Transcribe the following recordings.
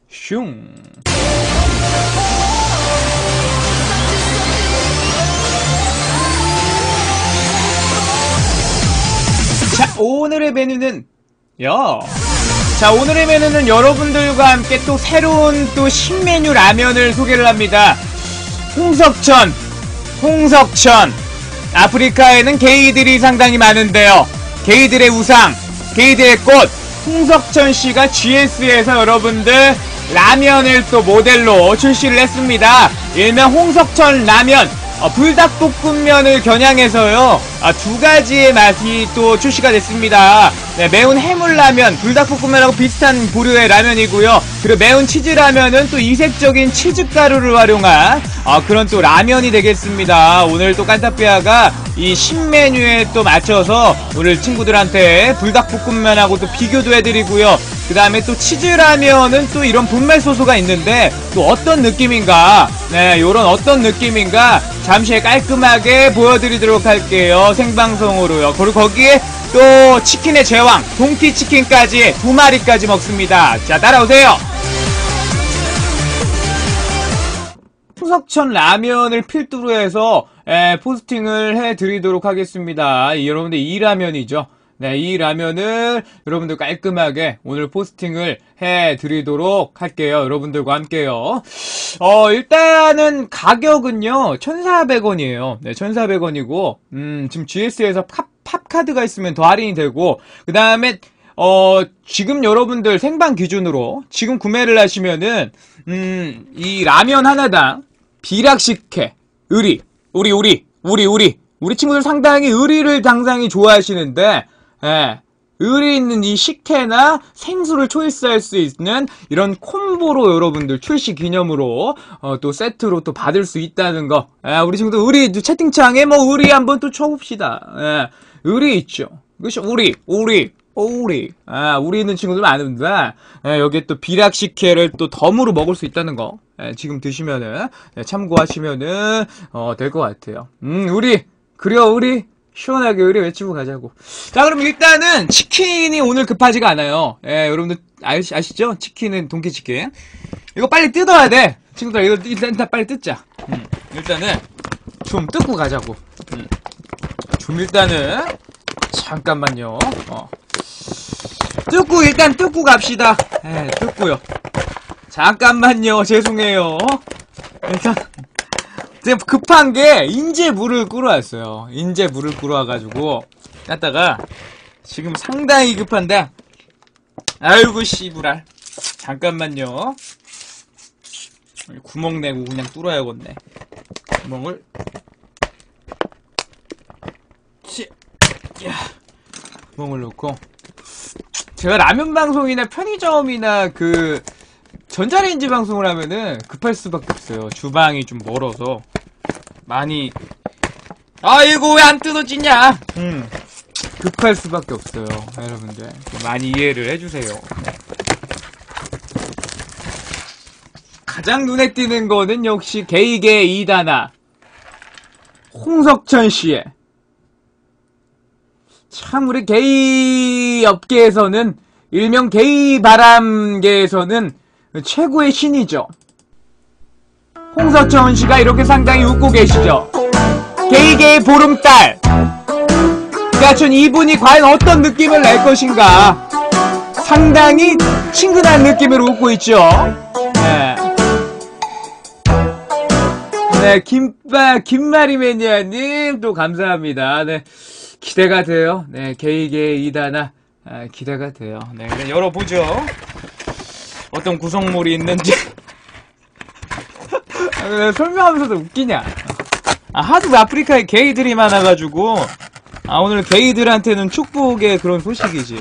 슝. 자, 오늘의 메뉴는 자, 오늘의 메뉴는 여러분들과 함께 또 새로운 또 신메뉴 라면을 소개를 합니다. 홍석천. 아프리카에는 게이들이 상당히 많은데요. 게이들의 우상, 게이들의 꽃, 홍석천 씨가 GS에서 여러분들 라면을 또 모델로 출시를 했습니다. 일명 홍석천 라면, 불닭볶음면을 겨냥해서요, 두 가지의 맛이 또 출시가 됐습니다. 네, 매운 해물라면, 불닭볶음면하고 비슷한 부류의 라면이고요. 그리고 매운 치즈라면은 또 이색적인 치즈가루를 활용한 그런 또 라면이 되겠습니다. 오늘 또 깐타피아가 이 신메뉴에 또 맞춰서 오늘 친구들한테 불닭볶음면하고 또 비교도 해드리고요. 그 다음에 또 치즈라면은 또 이런 분말 소스가 있는데 또 어떤 느낌인가, 네, 요런 어떤 느낌인가 잠시 깔끔하게 보여드리도록 할게요. 생방송으로요. 그리고 거기에 또 치킨의 제왕 동키치킨까지 2마리까지 먹습니다. 자, 따라오세요. 홍석천 라면을 필두로 해서 포스팅을 해드리도록 하겠습니다. 여러분들 이 라면이죠. 네, 이 라면을 여러분들 깔끔하게 오늘 포스팅을 해드리도록 할게요. 여러분들과 함께요. 일단은 가격은요 1,400원이에요. 네, 1,400원이고 지금 GS에서 팝카드가 있으면 더 할인이 되고, 그 다음에 지금 여러분들 생방 기준으로 지금 구매를 하시면은 이 라면 하나당 비락식혜, 우리 친구들 상당히 의리를 상당히 좋아하시는데, 예, 의리 있는 이 식혜나 생수를 초이스할 수 있는 이런 콤보로 여러분들 출시 기념으로 또 세트로 또 받을 수 있다는 거. 예, 우리 친구들 의리 채팅창에 뭐 의리 한번 또 쳐봅시다. 예, 의리 있죠. 그렇죠. 우리 있는 친구들 많은데, 예, 여기에 또 비락식혜를 또 덤으로 먹을 수 있다는 거. 예, 지금 드시면은, 예, 참고하시면은 될 것 같아요. 우리 시원하게 의리 외치고 가자고. 자, 그럼 일단은 치킨이 오늘 급하지가 않아요. 예, 여러분들 아시죠? 치킨은 동키치킨. 이거 빨리 뜯어야 돼. 친구들, 이거 일단 빨리 뜯자. 일단은 좀 뜯고 가자고. 좀 일단은 잠깐만요. 일단 뜯고 갑시다. 예, 뜯고요. 잠깐만요. 죄송해요. 일단 제가 급한 게 인제 물을 끓어왔어요. 인제 물을 끓어와가지고 땄다가 지금 상당히 급한데, 아이고 씨부랄. 잠깐만요. 구멍 내고 그냥 뚫어야겠네. 구멍을. 구멍을 넣고. 제가 라면 방송이나 편의점이나 그 전자레인지 방송을 하면은 급할 수밖에 없어요. 주방이 좀 멀어서 많이. 아이고 왜 안 뜯어지냐. 급할 수밖에 없어요. 여러분들 많이 이해를 해주세요. 가장 눈에 띄는 거는 역시 게이계 이다나 홍석천 씨의, 참 우리 게이 업계에서는, 일명 게이 바람계에서는 최고의 신이죠. 홍석천 씨가 이렇게 상당히 웃고 계시죠. 게이계의 보름달. 그러니까 이분이 과연 어떤 느낌을 낼 것인가. 상당히 친근한 느낌으로 웃고 있죠. 네. 네, 김마리 매니아님 또 감사합니다. 네, 기대가 돼요. 네, 게이계 이다나 기대가 돼요. 네, 그냥 열어보죠. 어떤 구성물이 있는지. 설명하면서도 웃기냐. 하도 아프리카에 게이들이 많아가지고, 오늘 게이들한테는 축복의 그런 소식이지.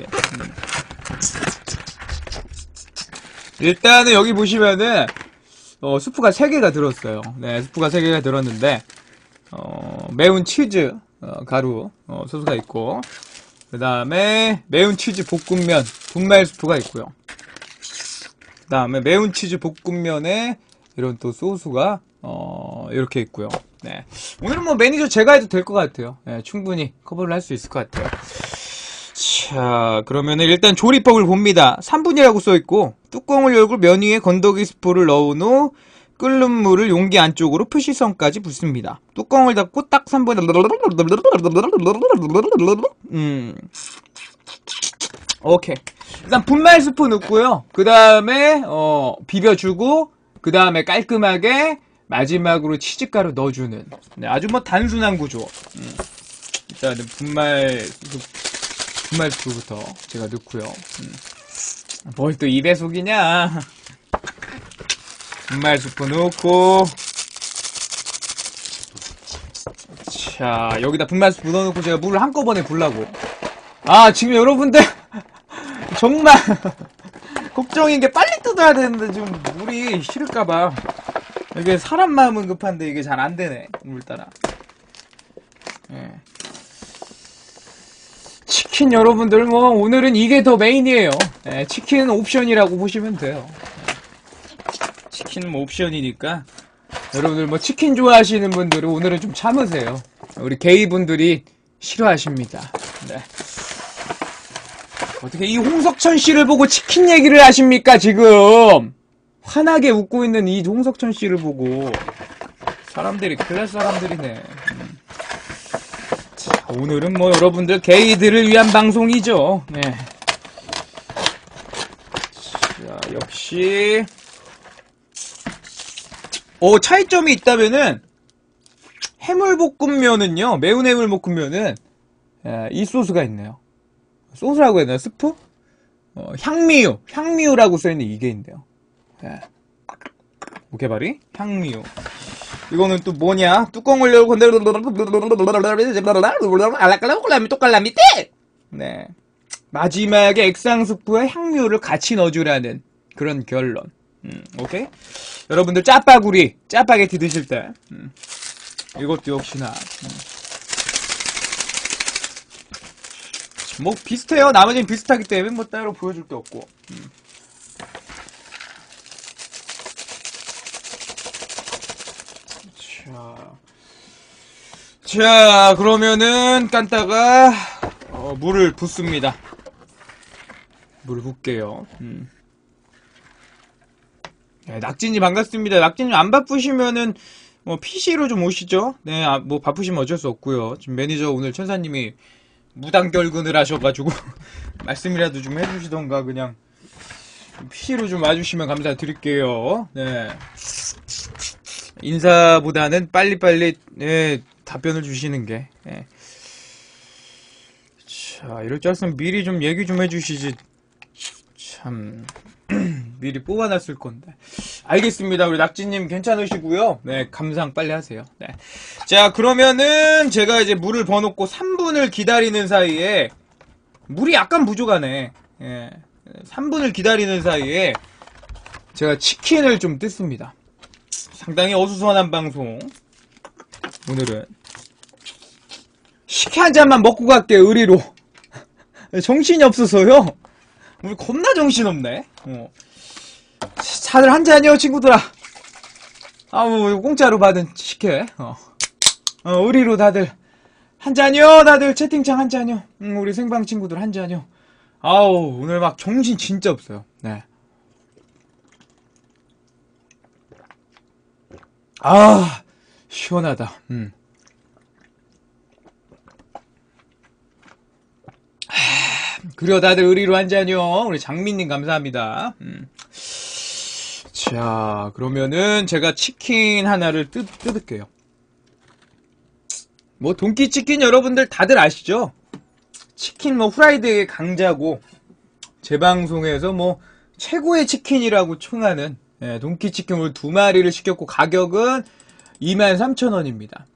일단은 여기 보시면은 스프가 3개가 들었어요. 네, 스프가 3개가 들었는데, 매운 치즈 가루 소스가 있고, 그 다음에 매운 치즈 볶음면 분말 스프가 있고요. 그 다음에 매운 치즈 볶음면에 이런 또 소스가 이렇게 있고요. 네, 오늘은 뭐 매니저 제가 해도 될 것 같아요. 네, 충분히 커버를 할 수 있을 것 같아요. 자, 그러면은 일단 조리법을 봅니다. 3분이라고 써있고 뚜껑을 열고 면 위에 건더기 스프를 넣은 후 끓는 물을 용기 안쪽으로 표시선까지 붓습니다. 뚜껑을 닫고 딱 3분 오케이. 일단 분말 스프 넣고요. 그 다음에 비벼주고 그 다음에 깔끔하게 마지막으로 치즈가루 넣어주는 아주 뭐 단순한 구조. 일단은 분말 스프부터 제가 넣고요. 뭘 또 입에 속이냐. 분말 스프 넣고 자 여기다 분말 스프 넣어놓고 제가 물을 한꺼번에 부으려고. 지금 여러분들 정말 걱정인 게 빨리 뜯어야 되는데 지금 물이 싫을까봐. 이게 사람 마음은 급한데 이게 잘 안 되네. 물 따라. 예. 치킨 여러분들 뭐 오늘은 이게 더 메인이에요. 예, 치킨은 옵션이라고 보시면 돼요. 치킨은 뭐 옵션이니까 여러분들 뭐 치킨 좋아하시는 분들은 오늘은 좀 참으세요. 우리 게이분들이 싫어하십니다. 네. 어떻게 이 홍석천 씨를 보고 치킨 얘기를 하십니까 지금? 환하게 웃고 있는 이 홍석천 씨를 보고 사람들이 클래스 사람들이네. 자, 오늘은 뭐 여러분들 게이들을 위한 방송이죠. 네. 자, 역시 차이점이 있다면은 해물볶음면은요, 매운 해물볶음면은 이 소스가 있네요. 소스라고 해야 되나? 스프? 향미유라고 써있는 이게 있네요. 예. 오케바리? 향미유. 이거는 또 뭐냐? 뚜껑을 열고 네. 마지막에 액상 스프에 향미유를 같이 넣어주라는 그런 결론. 오케이? 여러분들 짜파게티 드실 때 이것도 역시나 뭐 비슷해요. 나머지는 비슷하기 때문에 뭐 따로 보여줄 게 없고. 자 그러면은 깐따가 물을 붓습니다. 물을 붓게요. 네, 낙진님 반갑습니다. 낙진님 안 바쁘시면은 뭐 PC로 좀 오시죠. 네, 뭐 바쁘시면 어쩔 수 없고요. 지금 매니저 오늘 천사님이 무단결근을 하셔가지고 말씀이라도 좀 해주시던가 그냥 PC로 좀 와주시면 감사드릴게요. 네. 인사보다는 빨리빨리 네, 답변을 주시는 게. 네. 자, 이럴 줄 알았으면 미리 좀 얘기 좀 해주시지. 참 미리 뽑아놨을 건데. 알겠습니다. 우리 낙지님 괜찮으시고요. 네, 감상 빨리 하세요. 네. 자, 그러면은 제가 이제 물을 버놓고 3분을 기다리는 사이에 물이 약간 부족하네. 예. 3분을 기다리는 사이에 제가 치킨을 좀 뜯습니다. 상당히 어수선한 방송. 오늘은 식혜 한 잔만 먹고 갈게 의리로. 정신이 없어서요. 우리 겁나 정신없네. 다들 한 잔이요 친구들아. 아우 공짜로 받은 식혜. 의리로 다들 한 잔이요. 다들 채팅창 한 잔이요. 우리 생방 친구들 한 잔이요. 아우 오늘 막 정신 진짜 없어요. 네. 아 시원하다. 그려 다들 의리로 한 잔이요. 우리 장민님 감사합니다. 자 그러면은 제가 치킨 하나를 뜯을게요. 뭐 돈키치킨 여러분들 다들 아시죠? 치킨 뭐 후라이드의 강자고 제 방송에서 뭐 최고의 치킨이라고 총하는 돈키치킨을 2마리를 시켰고 가격은 23,000원입니다.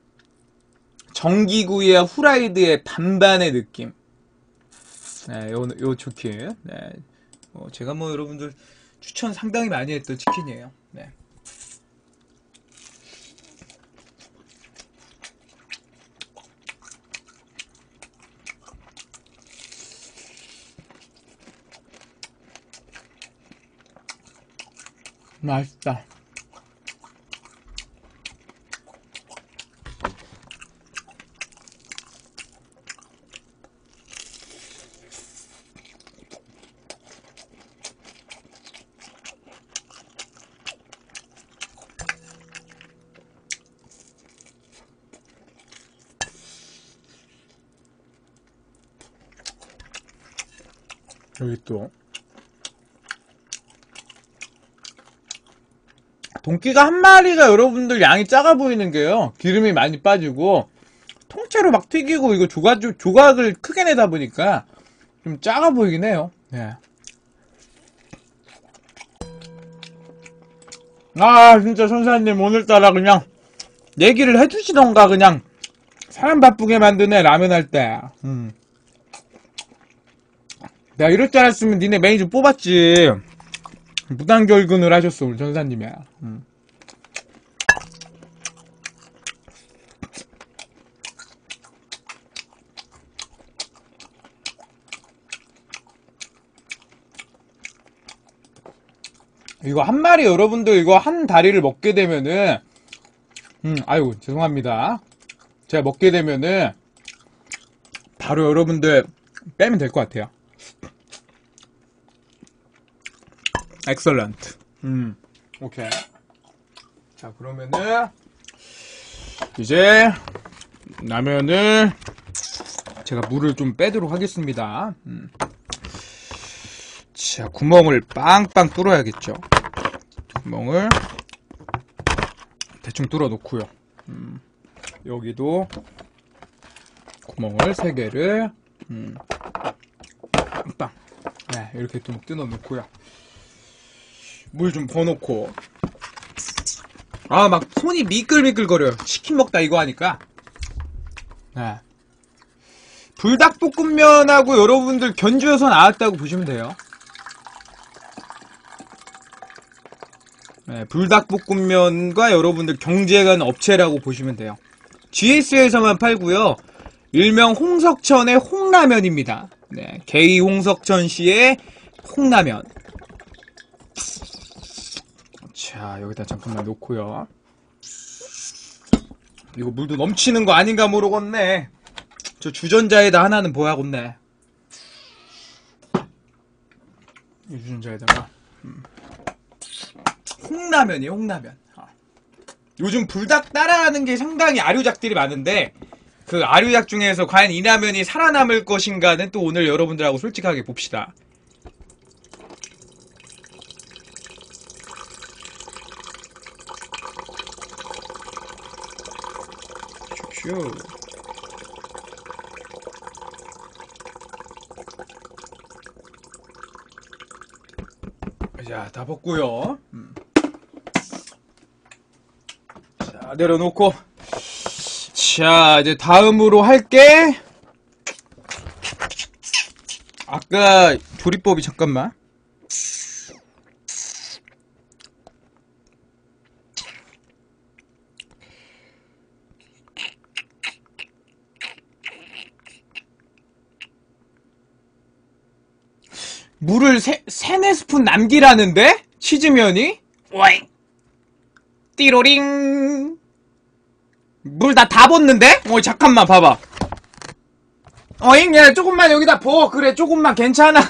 전기구이와 후라이드의 반반의 느낌. 네, 요 치킨. 네. 제가 뭐 여러분들 추천 상당히 많이 했던 치킨이에요. 네. 맛있다. 여기 또 동끼가 한 마리가 여러분들 양이 작아 보이는 게요, 기름이 많이 빠지고 통째로 막 튀기고 이거 조각을 크게 내다 보니까 좀 작아 보이긴 해요. 네. 아 진짜 선사님 오늘따라 그냥 얘기를 해주시던가 그냥 사람 바쁘게 만드네 라면 할 때. 내가 이럴 줄 알았으면 니네 매니저 뽑았지. 무단결근을 하셨어 우리 전사님이야. 이거 한 마리 여러분들 이거 한 다리를 먹게 되면은 아이고 죄송합니다. 제가 먹게 되면은 바로 여러분들 빼면 될 것 같아요. 엑설런트. 오케이. 자 그러면은 이제 라면을 제가 물을 좀 빼도록 하겠습니다. 자 구멍을 빵빵 뚫어야겠죠. 구멍을 대충 뚫어 놓고요. 여기도 구멍을 3개를 빵. 네, 이렇게 좀 뜯어 놓고요. 물 좀 버놓고. 아 막 손이 미끌미끌거려요. 치킨 먹다 이거 하니까. 네. 불닭볶음면하고 여러분들 견주어서 나왔다고 보시면 돼요. 네, 불닭볶음면과 여러분들 경쟁하는 업체라고 보시면 돼요. GS에서만 팔고요. 일명 홍석천의 홍라면입니다. 네, 게이 홍석천 씨의 홍라면. 자, 여기다 잠깐만 놓고요. 이거 물도 넘치는 거 아닌가 모르겠네. 저 주전자에다 하나는 보야겠네. 이 주전자에다가 홍라면이에요, 홍라면. 요즘 불닭 따라하는 게 상당히 아류작들이 많은데 그 아류작 중에서 과연 이 라면이 살아남을 것인가는 또 오늘 여러분들하고 솔직하게 봅시다. 슈. 자, 다 벗고요. 자, 내려놓고. 자, 이제 다음으로 할게. 아까 조리법이 잠깐만. 물을 3-4스푼 남기라는데? 치즈면이? 오잉! 띠로링! 물 다 붓는데? 잠깐만 봐봐. 어잉? 야, 조금만 여기다 부어. 그래, 조금만 괜찮아.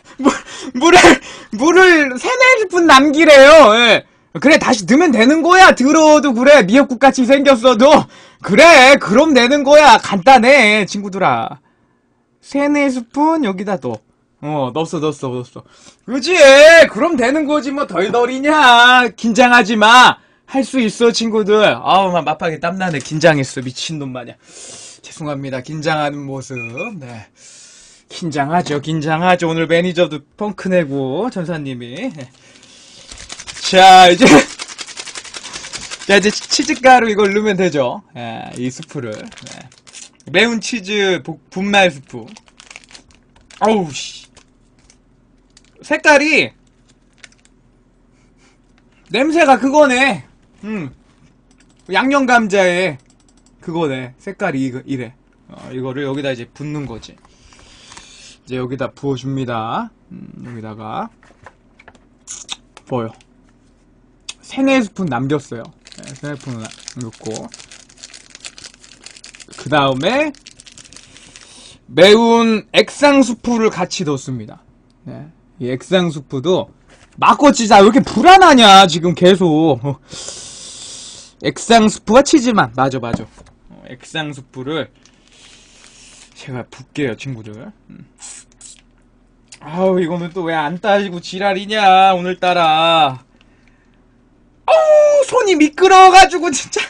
물을 3-4스푼 남기래요. 예. 그래, 다시 넣으면 되는 거야. 들어도 그래. 미역국같이 생겼어도. 그래, 그럼 되는 거야. 간단해, 친구들아. 3-4스푼 여기다 넣어. 넣었어. 그지? 그럼 되는 거지, 뭐, 덜덜이냐. 긴장하지 마. 할 수 있어, 친구들. 아우, 막 막판에 땀나네. 긴장했어. 미친놈 마냥. 죄송합니다. 긴장하는 모습. 네. 긴장하죠. 오늘 매니저도 펑크 내고, 전사님이. 자, 이제 치즈가루 이걸 넣으면 되죠. 예, 이 스프를. 네. 매운 치즈 분말 스프. 어우, 씨. 색깔이 냄새가 그거네. 양념 감자에 그거네. 색깔이 이래. 이거를 여기다 이제 붓는 거지. 이제 여기다 부어줍니다. 여기다가 부어요. 3-4스푼 남겼어요. 네, 3-4스푼 넣고 그 다음에 매운 액상수프를 같이 넣습니다. 네. 이 액상수프도 막거치자 왜 이렇게 불안하냐 지금 계속. 액상수프와 치즈만. 맞아. 액상수프를 제가 붓게요, 친구들. 아우, 이거는 또 왜 안 따지고 지랄이냐, 오늘따라. 어우, 손이 미끄러워가지고, 진짜.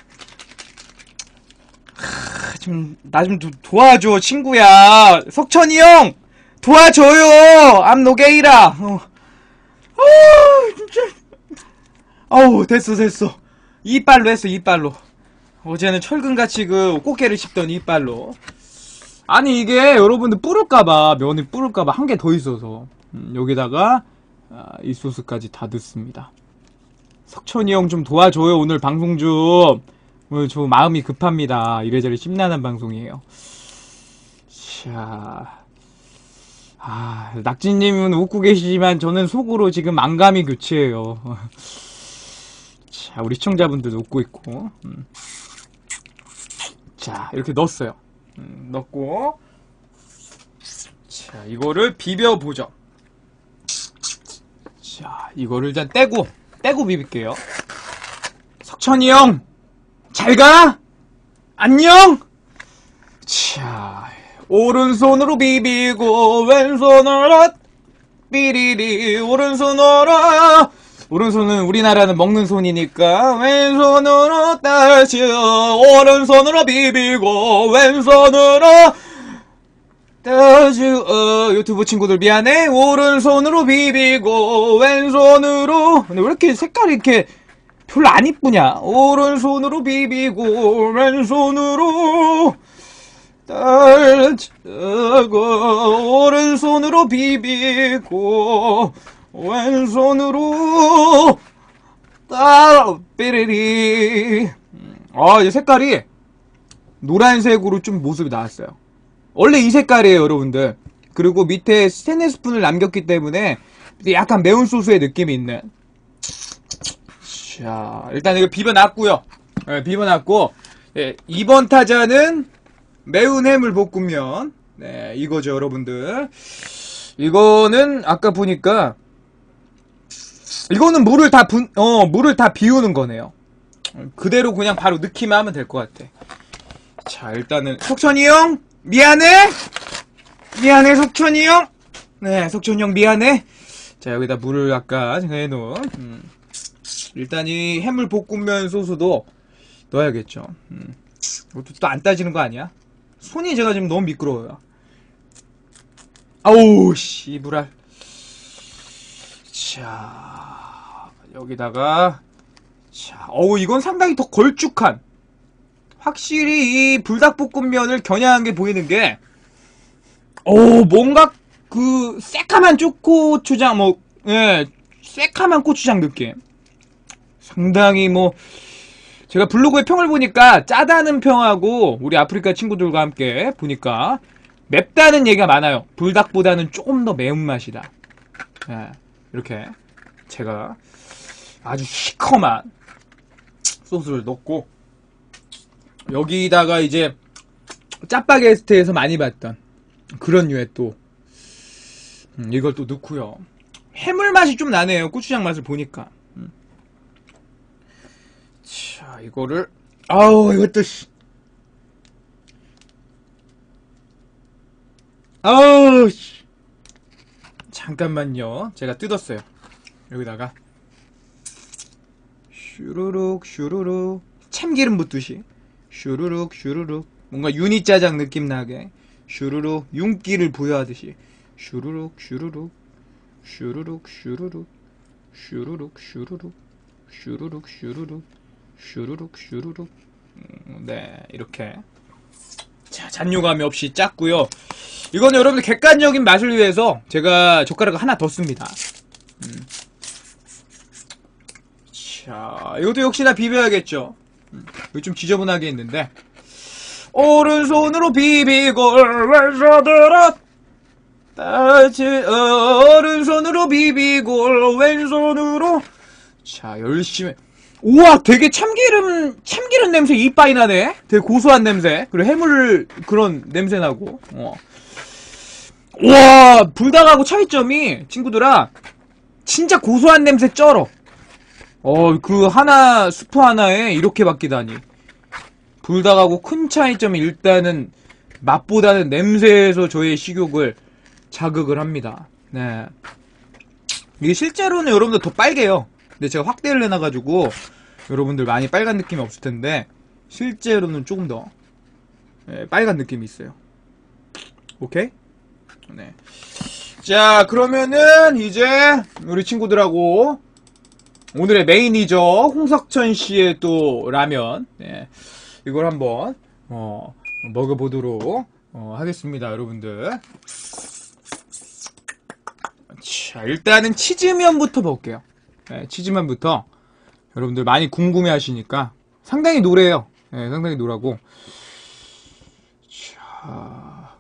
나 좀 도와줘, 친구야. 석천이 형! 도와줘요! 암 노게이라. 진짜. 어우, 됐어. 이빨로 했어, 이빨로. 어제는 철근같이 그 꽃게를 씹던 이빨로. 아니, 이게 여러분들 뿌를까봐, 면이 뿌를까봐 한 개 더 있어서. 여기다가, 이 소스까지 다 넣습니다. 석천이 형 좀 도와줘요, 오늘 방송 좀. 오늘 저 마음이 급합니다. 이래저래 심란한 방송이에요. 자. 낙지님은 웃고 계시지만 저는 속으로 지금 안감이 교체해요. 자, 우리 시청자분들도 웃고 있고. 자, 이렇게 넣었어요. 넣고. 자, 이거를 비벼보죠. 자, 이거를 일단 떼고 비빌게요. 석천이 형! 잘 가! 안녕! 자, 오른손으로 비비고, 왼손으로 삐리리, 오른손은 우리나라는 먹는 손이니까, 왼손으로 다시, 오른손으로 비비고, 왼손으로 다시, 유튜브 친구들 미안해. 오른손으로 비비고, 왼손으로. 근데 왜 이렇게 색깔이 이렇게 별로 안 이쁘냐? 오른손으로 비비고, 왼손으로 따르고, 오른손으로 비비고, 왼손으로 삐리리. 이제 색깔이 노란색으로 좀 모습이 나왔어요. 원래 이 색깔이에요, 여러분들. 그리고 밑에 스테인리스 스푼을 남겼기 때문에 약간 매운 소스의 느낌이 있는. 자, 일단 이거 비벼놨고요. 네, 비벼놨고, 네, 이번 타자는 매운 해물볶음면. 네, 이거죠, 여러분들. 이거는 아까 보니까 이거는 물을 다 비우는 거네요. 그대로 그냥 바로 넣기만 하면 될 것 같아. 자, 일단은 석천이 형 미안해, 석천이 형. 네, 석천이 형 미안해. 자, 여기다 물을 아까 해놓은 일단 이 해물볶음면 소스도 넣어야겠죠. 이것도 또 안 따지는 거 아니야? 손이 제가 지금 너무 미끄러워요. 아우, 씨부랄. 자, 여기다가, 자, 이건 상당히 더 걸쭉한. 확실히 이 불닭볶음면을 겨냥한 게 보이는 게, 뭔가 그 새카만 초고추장, 새카만 고추장 느낌. 상당히 제가 블로그에 평을 보니까 짜다는 평하고 우리 아프리카 친구들과 함께 보니까 맵다는 얘기가 많아요. 불닭보다는 조금 더 매운맛이다. 네, 이렇게 제가 아주 시커먼 소스를 넣고 여기다가 이제 짜파게스트에서 많이 봤던 그런 류의 또 이걸 또 넣고요. 해물 맛이 좀 나네요. 고추장 맛을 보니까. 자, 이거를 이것도 잠깐만요. 제가 뜯었어요. 여기다가 슈루룩 참기름 붓듯이 슈루룩 뭔가 유니짜장 느낌 나게 슈루룩 윤기를 부여하듯이 슈루룩 네, 이렇게. 자, 잔뇨감이 없이 짰고요. 이건 여러분들 객관적인 맛을 위해서 제가 젓가락을 하나 더 씁니다. 자, 이것도 역시나 비벼야겠죠. 이거 좀 지저분하게 했는데 오른손으로 비비고 왼손으로 다시 오른손으로 비비고 왼손으로. 자, 열심히. 우와, 되게 참기름 냄새 이빠이 나네? 되게 고소한 냄새. 그리고 해물 그런 냄새 나고. 우와, 불닭하고 차이점이, 친구들아, 진짜 고소한 냄새 쩔어. 그 스프 하나에 이렇게 바뀌다니. 불닭하고 큰 차이점이 일단은 맛보다는 냄새에서 저의 식욕을 자극을 합니다. 네. 이게 실제로는 여러분들 더 빨개요. 근데 제가 확대를 해놔가지고 여러분들 많이 빨간 느낌이 없을 텐데 실제로는 조금 더 빨간 느낌이 있어요. 오케이? 네. 자, 그러면은 이제 우리 친구들하고 오늘의 메인이죠. 홍석천 씨의 또 라면. 네. 이걸 한번 먹어보도록 하겠습니다, 여러분들. 자, 일단은 치즈면부터 볼게요. 네, 치즈면부터 여러분들 많이 궁금해 하시니까 상당히 노래요. 네, 상당히 노라고. 자.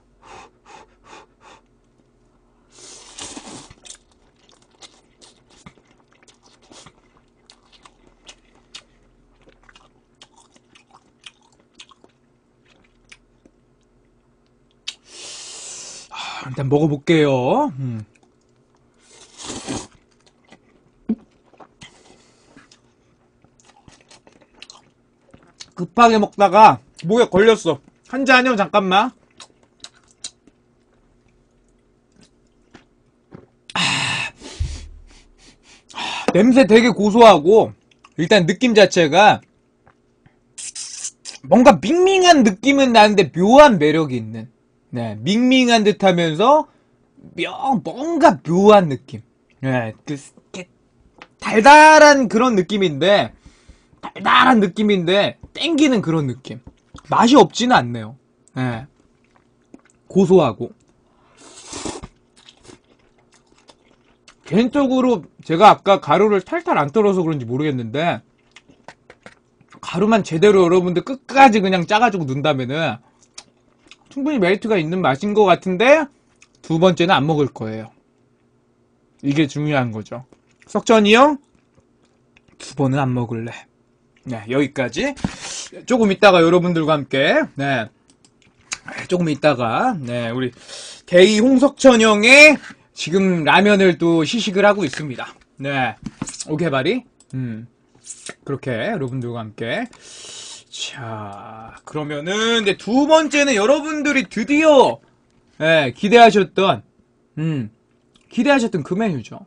일단 먹어볼게요. 급하게 먹다가 목에 걸렸어. 한 잔이요, 잠깐만. 냄새 되게 고소하고 일단 느낌 자체가 뭔가 밍밍한 느낌은 나는데 묘한 매력이 있는, 네, 밍밍한 듯 하면서 뭔가 묘한 느낌. 네, 달달한 그런 느낌인데 땡기는 그런 느낌. 맛이 없지는 않네요. 네. 고소하고. 개인적으로 제가 아까 가루를 탈탈 안 떨어서 그런지 모르겠는데 가루만 제대로 여러분들 끝까지 그냥 짜가지고 넣는다면은 충분히 메리트가 있는 맛인 것 같은데 두 번째는 안 먹을 거예요. 이게 중요한 거죠. 석천이 형, 두 번은 안 먹을래. 네, 여기까지. 조금 있다가 여러분들과 함께, 네, 조금 있다가, 네, 우리 게이 홍석천 형의 지금 라면을 또 시식을 하고 있습니다. 네, 오케바리. 그렇게 여러분들과 함께. 자, 그러면은 이제 두 번째는 여러분들이 드디어 기대하셨던 그 메뉴죠.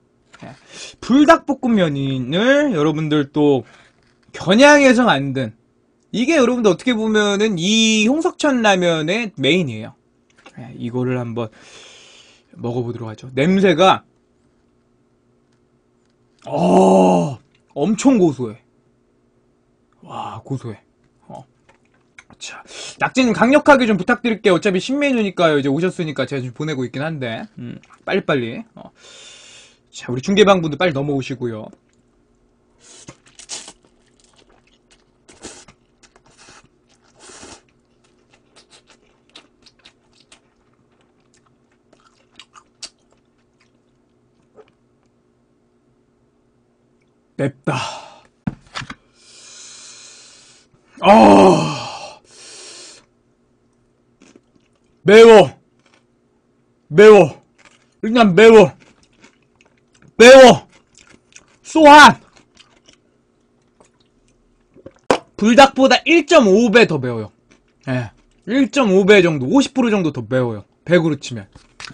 불닭볶음면을 여러분들 또 겨냥해서 만든, 이게 여러분들 어떻게 보면은 이 홍석천 라면의 메인이에요. 이거를 한번 먹어보도록 하죠. 냄새가 엄청 고소해. 와, 고소해. 자, 낙진 강력하게 좀 부탁드릴게요. 어차피 신메뉴니까요. 이제 오셨으니까 제가 좀 보내고 있긴 한데 빨리빨리. 자, 우리 중계방분도 빨리 넘어오시고요. 맵다. 매워. 일단 매워. 쏘한. 불닭보다 1.5배 더 매워요. 예. 1.5배 정도, 50% 정도 더 매워요. 100으로 치면.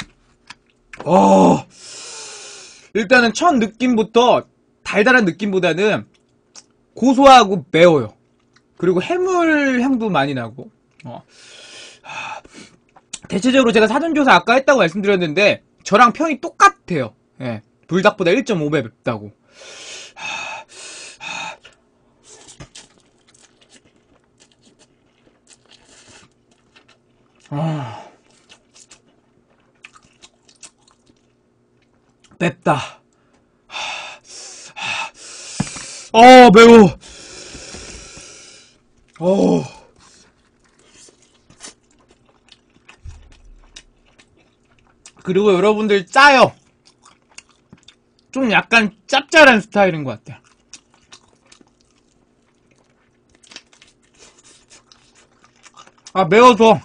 일단은 첫 느낌부터 달달한 느낌보다는 고소하고 매워요. 그리고 해물 향도 많이 나고. 대체적으로 제가 사전조사 아까 했다고 말씀드렸는데 저랑 평이 똑같아요. 예. 불닭보다 1.5배 맵다고. 맵다. 매워. 그리고 여러분들 짜요. 좀 약간 짭짤한 스타일인 것 같아요. 매워서.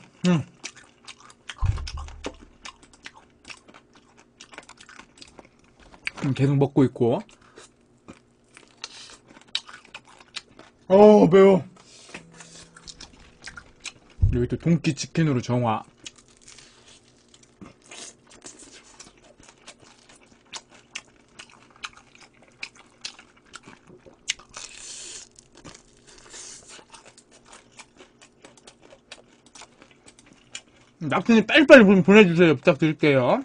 계속 먹고 있고. 매워. 여기 또 동키 치킨으로 정화. 낙지님 빨리빨리 좀 보내주세요. 부탁드릴게요.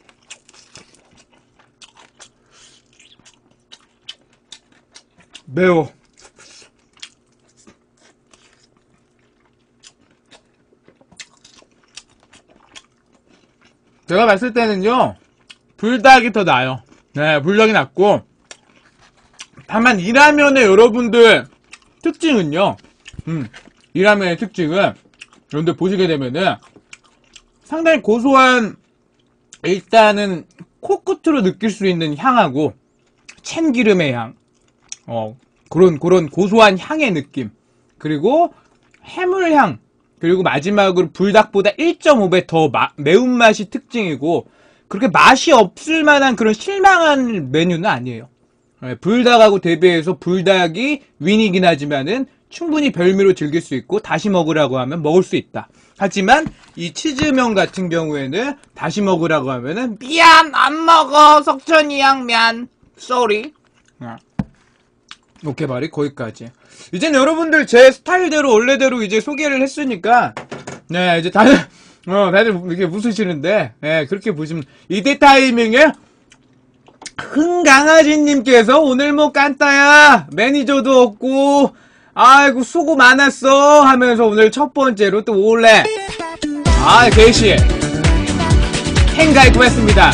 매워. 제가 봤을 때는요, 불닭이 더 나아요. 네, 불닭이 낫고, 다만 이 라면의 여러분들 특징은요, 이 라면의 특징은 여러분들 보시게 되면은 상당히 고소한, 일단은 코끝으로 느낄 수 있는 향하고 참기름의 향, 그런 고소한 향의 느낌, 그리고 해물향, 그리고 마지막으로 불닭보다 1.5배 더 매운맛이 특징이고, 그렇게 맛이 없을 만한 그런 실망한 메뉴는 아니에요. 불닭하고 대비해서 불닭이 윈이긴 하지만은 충분히 별미로 즐길 수 있고, 다시 먹으라고 하면 먹을 수 있다. 하지만 이 치즈면 같은 경우에는 다시 먹으라고 하면은 미안 안 먹어 석천이 양 미안 쏘리. 오케이 말이 거기까지. 이젠 여러분들 제 스타일대로 원래대로 이제 소개를 했으니까 네 이제 다들 이렇게 웃으시는데 그렇게 보시면 이때 타이밍에 흥강아지님께서 오늘 뭐 깐따야 매니저도 없고 아이고 수고 많았어 하면서 오늘 첫 번째로 또 올래 게시 행가입구했습니다.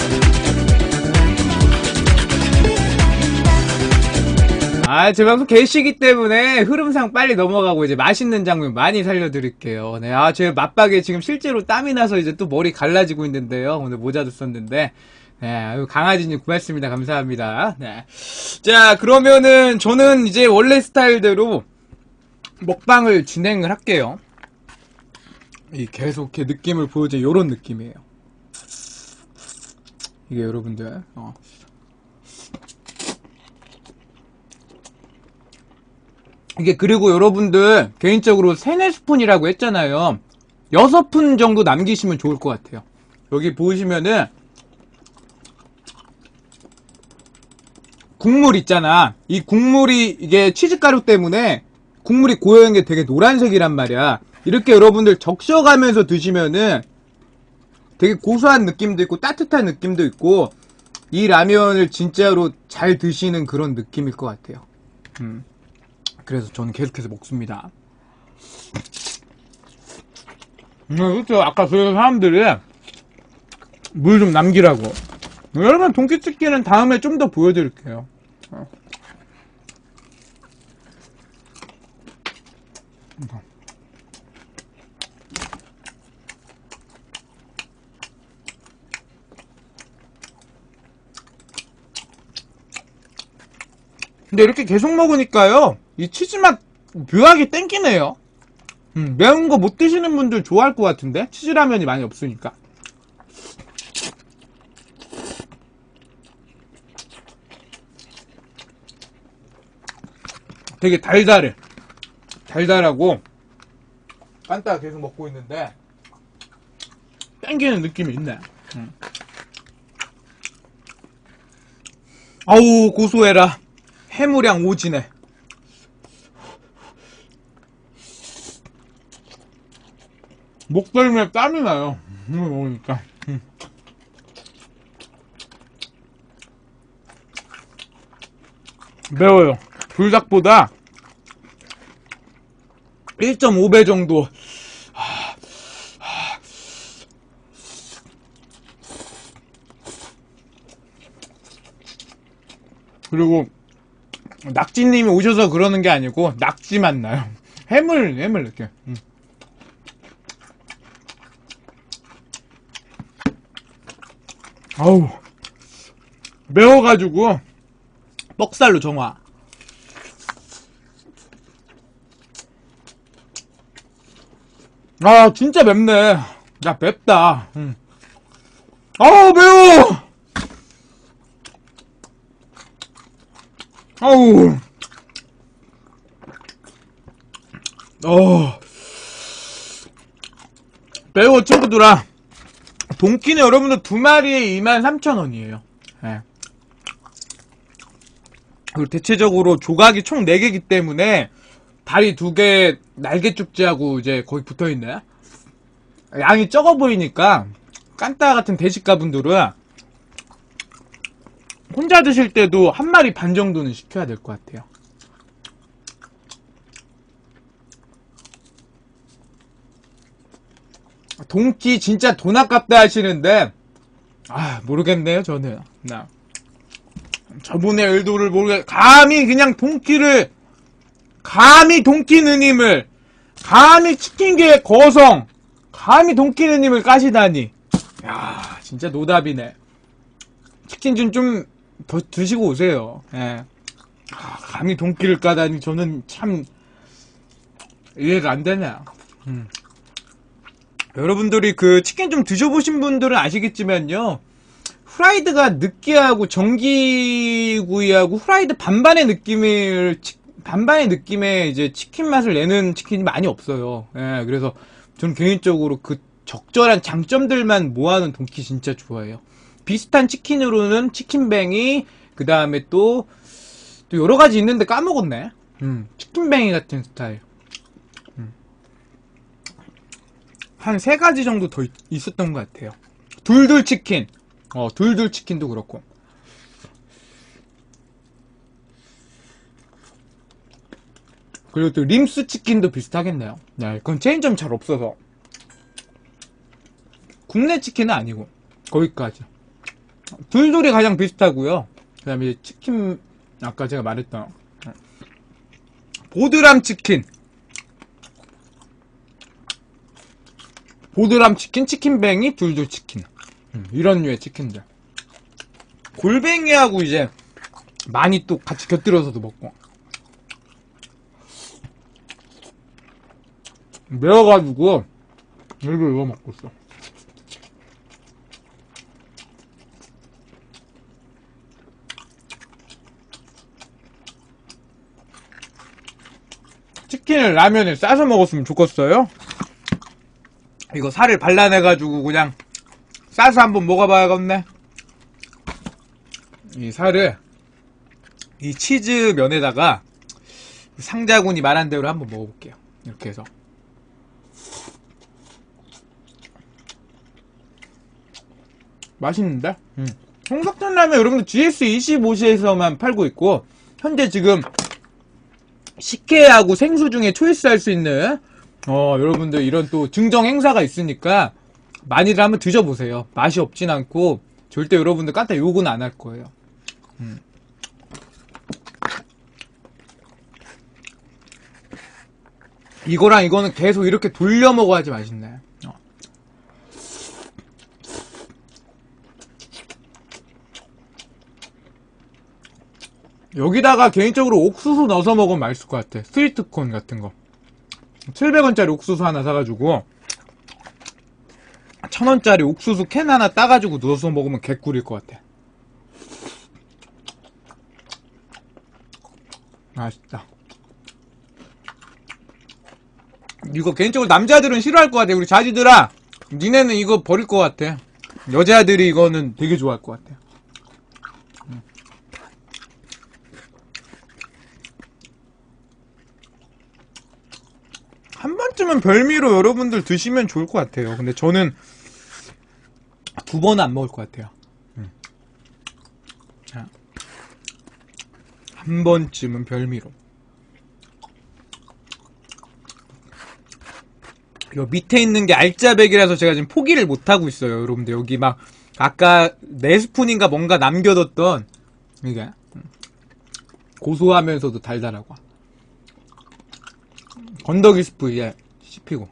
제 방송 게시기 때문에 흐름상 빨리 넘어가고 이제 맛있는 장면 많이 살려드릴게요. 네, 제 맞박에 지금 실제로 땀이 나서 이제 또 머리 갈라지고 있는데요. 오늘 모자도 썼는데. 네, 강아지님 고맙습니다. 감사합니다. 네. 자, 그러면은 저는 이제 원래 스타일대로 먹방을 진행을 할게요. 계속 이렇게 느낌을 보여줘. 요런 느낌이에요. 이게 여러분들, 이게 그리고 여러분들 개인적으로 3-4스푼이라고 했잖아요. 6푼 정도 남기시면 좋을 것 같아요. 여기 보시면은 국물 있잖아. 이 국물이 이게 치즈가루 때문에 국물이 고여있는 게 되게 노란색이란 말이야. 이렇게 여러분들 적셔가면서 드시면은 되게 고소한 느낌도 있고 따뜻한 느낌도 있고 이 라면을 진짜로 잘 드시는 그런 느낌일 것 같아요. 그래서 저는 계속해서 먹습니다. 그렇죠. 아까 그 사람들이 물 좀 남기라고. 여러분 동키치킨은 다음에 좀 더 보여드릴게요. 근데 이렇게 계속 먹으니까요 이 치즈맛 묘하게 땡기네요. 매운 거 못 드시는 분들 좋아할 것 같은데 치즈라면이 많이 없으니까. 되게 달달해. 달달하고 깐따가 계속 먹고 있는데 땡기는 느낌이 있네. 아우 고소해라. 해물향 오지네. 목덜미에 땀이 나요. 먹으니까. 매워요. 불닭보다 1.5배 정도. 그리고 낙지님이 오셔서 그러는 게 아니고 낙지맛 나요. 해물 느낌. 아우 매워가지고 뻑살로 정화. 진짜 맵네. 야 맵다. 아우 매워. 아우 매워 친구들아. 동키는 여러분들 2마리에 23,000원이에요 네. 그리고 대체적으로 조각이 총 4개이기 때문에 다리 2개 날개 쭉지하고 이제 거의 붙어있네. 양이 적어 보이니까 깐따 같은 대식가분들은 혼자 드실 때도 한 마리 반 정도는 시켜야 될 것 같아요. 동키 진짜 돈 아깝다 하시는데 모르겠네요. 저는 저분의 의도를 감히 그냥 감히 동키 누님을, 감히 치킨계의 거성, 감히 동키 누님을 까시다니. 야, 진짜 노답이네. 치킨 좀 더 드시고 오세요. 예. 감히 동키를 까다니. 저는 참 이해가 안 되네요. 여러분들이 그 치킨 좀 드셔보신 분들은 아시겠지만요, 후라이드가 느끼하고 전기구이하고 후라이드 반반의 느낌의 이제 치킨 맛을 내는 치킨이 많이 없어요. 예, 그래서 저는 개인적으로 그 적절한 장점들만 모아놓은 동키 진짜 좋아해요. 비슷한 치킨으로는 치킨뱅이, 그 다음에 또 여러가지 있는데 까먹었네. 치킨뱅이 같은 스타일. 한 3가지 정도 더 있었던 것 같아요. 둘둘 치킨. 둘둘 치킨도 그렇고. 그리고 또 림스 치킨도 비슷하겠네요. 네, 그건 체인점 잘 없어서. 국내 치킨은 아니고 거기까지. 둘둘이 가장 비슷하고요. 그 다음에 치킨, 아까 제가 말했던 보드람 치킨, 치킨뱅이, 둘둘 치킨, 이런 류의 치킨들. 골뱅이하고 이제 많이 또 같이 곁들여서도 먹고. 매워가지고 이거 먹고 있어. 치킨을 라면에 싸서 먹었으면 좋겠어요. 이거 살을 발라내가지고 그냥 싸서 한번 먹어봐야겠네. 이 살을 이 치즈 면에다가 상자군이 말한 대로 한번 먹어볼게요. 이렇게 해서. 맛있는데? 홍석천 라면 여러분들 GS25시에서만 팔고 있고, 현재 지금 식혜하고 생수 중에 초이스할 수 있는 여러분들 이런 또 증정 행사가 있으니까 많이들 한번 드셔보세요. 맛이 없진 않고 절대 여러분들 깐따 욕은 안 할 거예요. 이거랑 이거는 계속 이렇게 돌려 먹어야지 맛있네. 여기다가 개인적으로 옥수수 넣어서 먹으면 맛있을 것 같아. 스위트콘 같은 거. 700원짜리 옥수수 하나 사가지고 1000원짜리 옥수수 캔 하나 따가지고 넣어서 먹으면 개꿀일 것 같아. 맛있다. 이거 개인적으로 남자들은 싫어할 것 같아. 우리 자지들아, 니네는 이거 버릴 것 같아. 여자들이 이거는 되게 좋아할 것 같아. 한 번쯤은 별미로 여러분들 드시면 좋을 것 같아요. 근데 저는 2번은 안 먹을 것 같아요. 자, 한 번쯤은 별미로. 요 밑에 있는 게 알짜배기라서 제가 지금 포기를 못하고 있어요. 여러분들 여기 막 아까 4스푼인가 뭔가 남겨뒀던 이게 고소하면서도 달달하고 건더기 스프에 씹히고.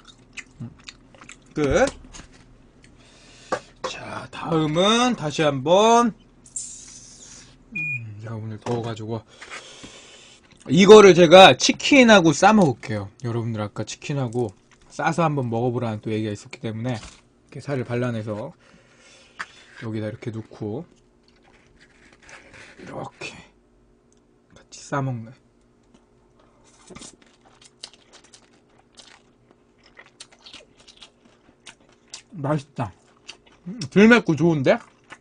끝. 자, 다음은 다시 한번 제가 오늘 더워가지고 이거를 제가 치킨하고 싸 먹을게요. 여러분들 아까 치킨하고 싸서 한번 먹어보라는 또 얘기가 있었기 때문에 이렇게 살을 발라내서 여기다 이렇게 놓고 이렇게 같이 싸 먹네. 맛있다. 덜 맵고 좋은데?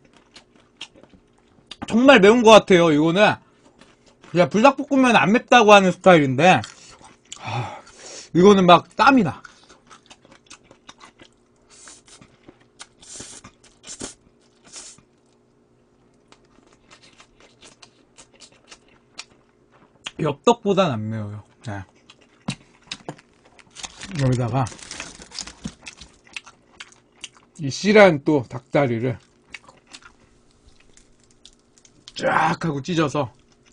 정말 매운 것 같아요. 이거는 그냥 불닭볶음면 안 맵다고 하는 스타일인데 이거는 막 땀이 나. 엽떡보단 안 매워요. 네. 여기다가 이 실한 또 닭다리를 쫙 하고 찢어서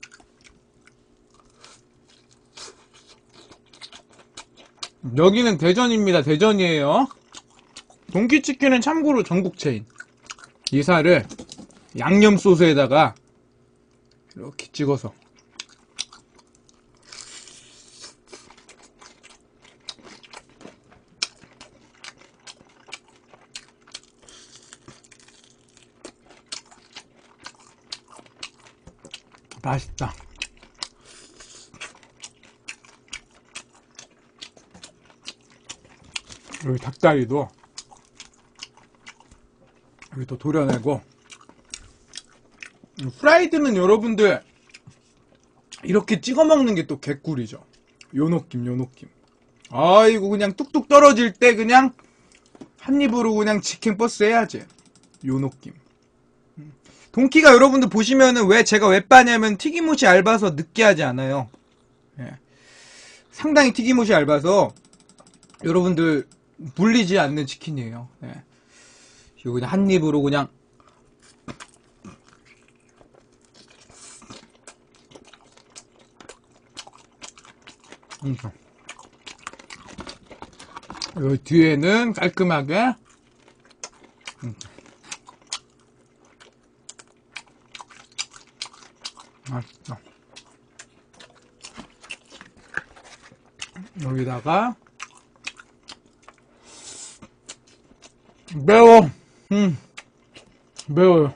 여기는 대전입니다. 대전이에요. 동키치킨은 참고로 전국 체인. 이 살을 양념 소스에다가 이렇게 찍어서 맛있다. 여기 닭다리도 여기 또 도려내고, 프라이드는 여러분들 이렇게 찍어 먹는 게 또 개꿀이죠. 요 느낌, 요 느낌. 아이고, 그냥 뚝뚝 떨어질 때 그냥 한 입으로 그냥 치킨 버스 해야지. 요 느낌. 동키가 여러분들 보시면은 왜 제가 왜 빠냐면 튀김옷이 얇아서 느끼하지 않아요. 예. 상당히 튀김옷이 얇아서 여러분들 물리지 않는 치킨이에요. 예. 이거 그냥 한 입으로 그냥 여기 뒤에는 깔끔하게 맛있다. 여기다가 매워. 매워요.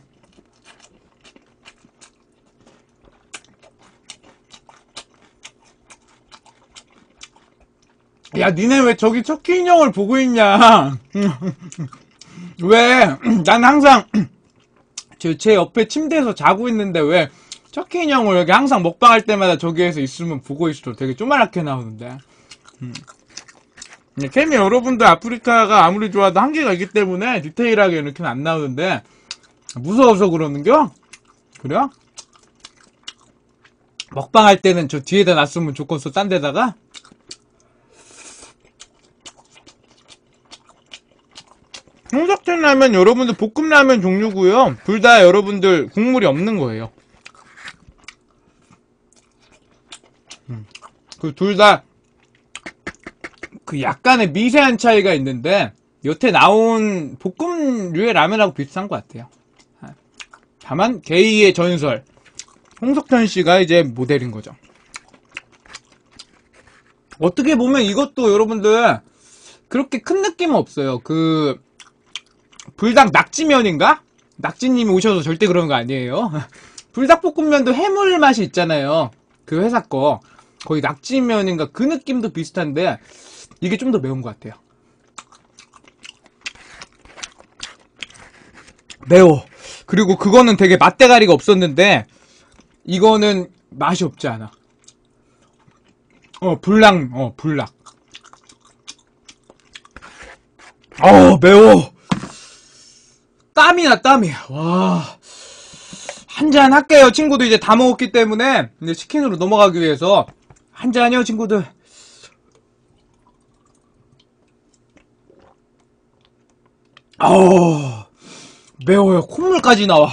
야, 니네 왜 저기 척키 인형을 보고 있냐? 왜? 난 항상 제 옆에 침대에서 자고 있는데 왜 척키 인형을 여기 항상 먹방할 때마다 저기에서 있으면 보고 있어. 되게 쪼만하게 나오는데. 캠이 여러분들 아프리카가 아무리 좋아도 한계가 있기 때문에 디테일하게 이렇게는 안 나오는데 무서워서 그러는겨? 그래요? 먹방할 때는 저 뒤에다 놨으면 좋겠어. 딴 데다가? 홍석천 라면 여러분들 볶음라면 종류고요. 둘 다 여러분들 국물이 없는 거예요. 그 둘 다 그 약간의 미세한 차이가 있는데 여태 나온 볶음류의 라면하고 비슷한 것 같아요. 다만 게이의 전설 홍석천 씨가 이제 모델인 거죠. 어떻게 보면 이것도 여러분들 그렇게 큰 느낌은 없어요. 그 불닭 낙지면인가? 낙지님이 오셔서 절대 그런 거 아니에요. 불닭볶음면도 해물 맛이 있잖아요. 그 회사 거. 거의 낙지면인가 그 느낌도 비슷한데 이게 좀 더 매운 것 같아요. 매워. 그리고 그거는 되게 맛대가리가 없었는데 이거는 맛이 없지 않아. 불락. 매워. 땀이 나, 땀이. 와. 한잔 할게요. 친구들 이제 다 먹었기 때문에 이제 치킨으로 넘어가기 위해서 한잔요, 친구들. 매워요. 콧물까지 나와.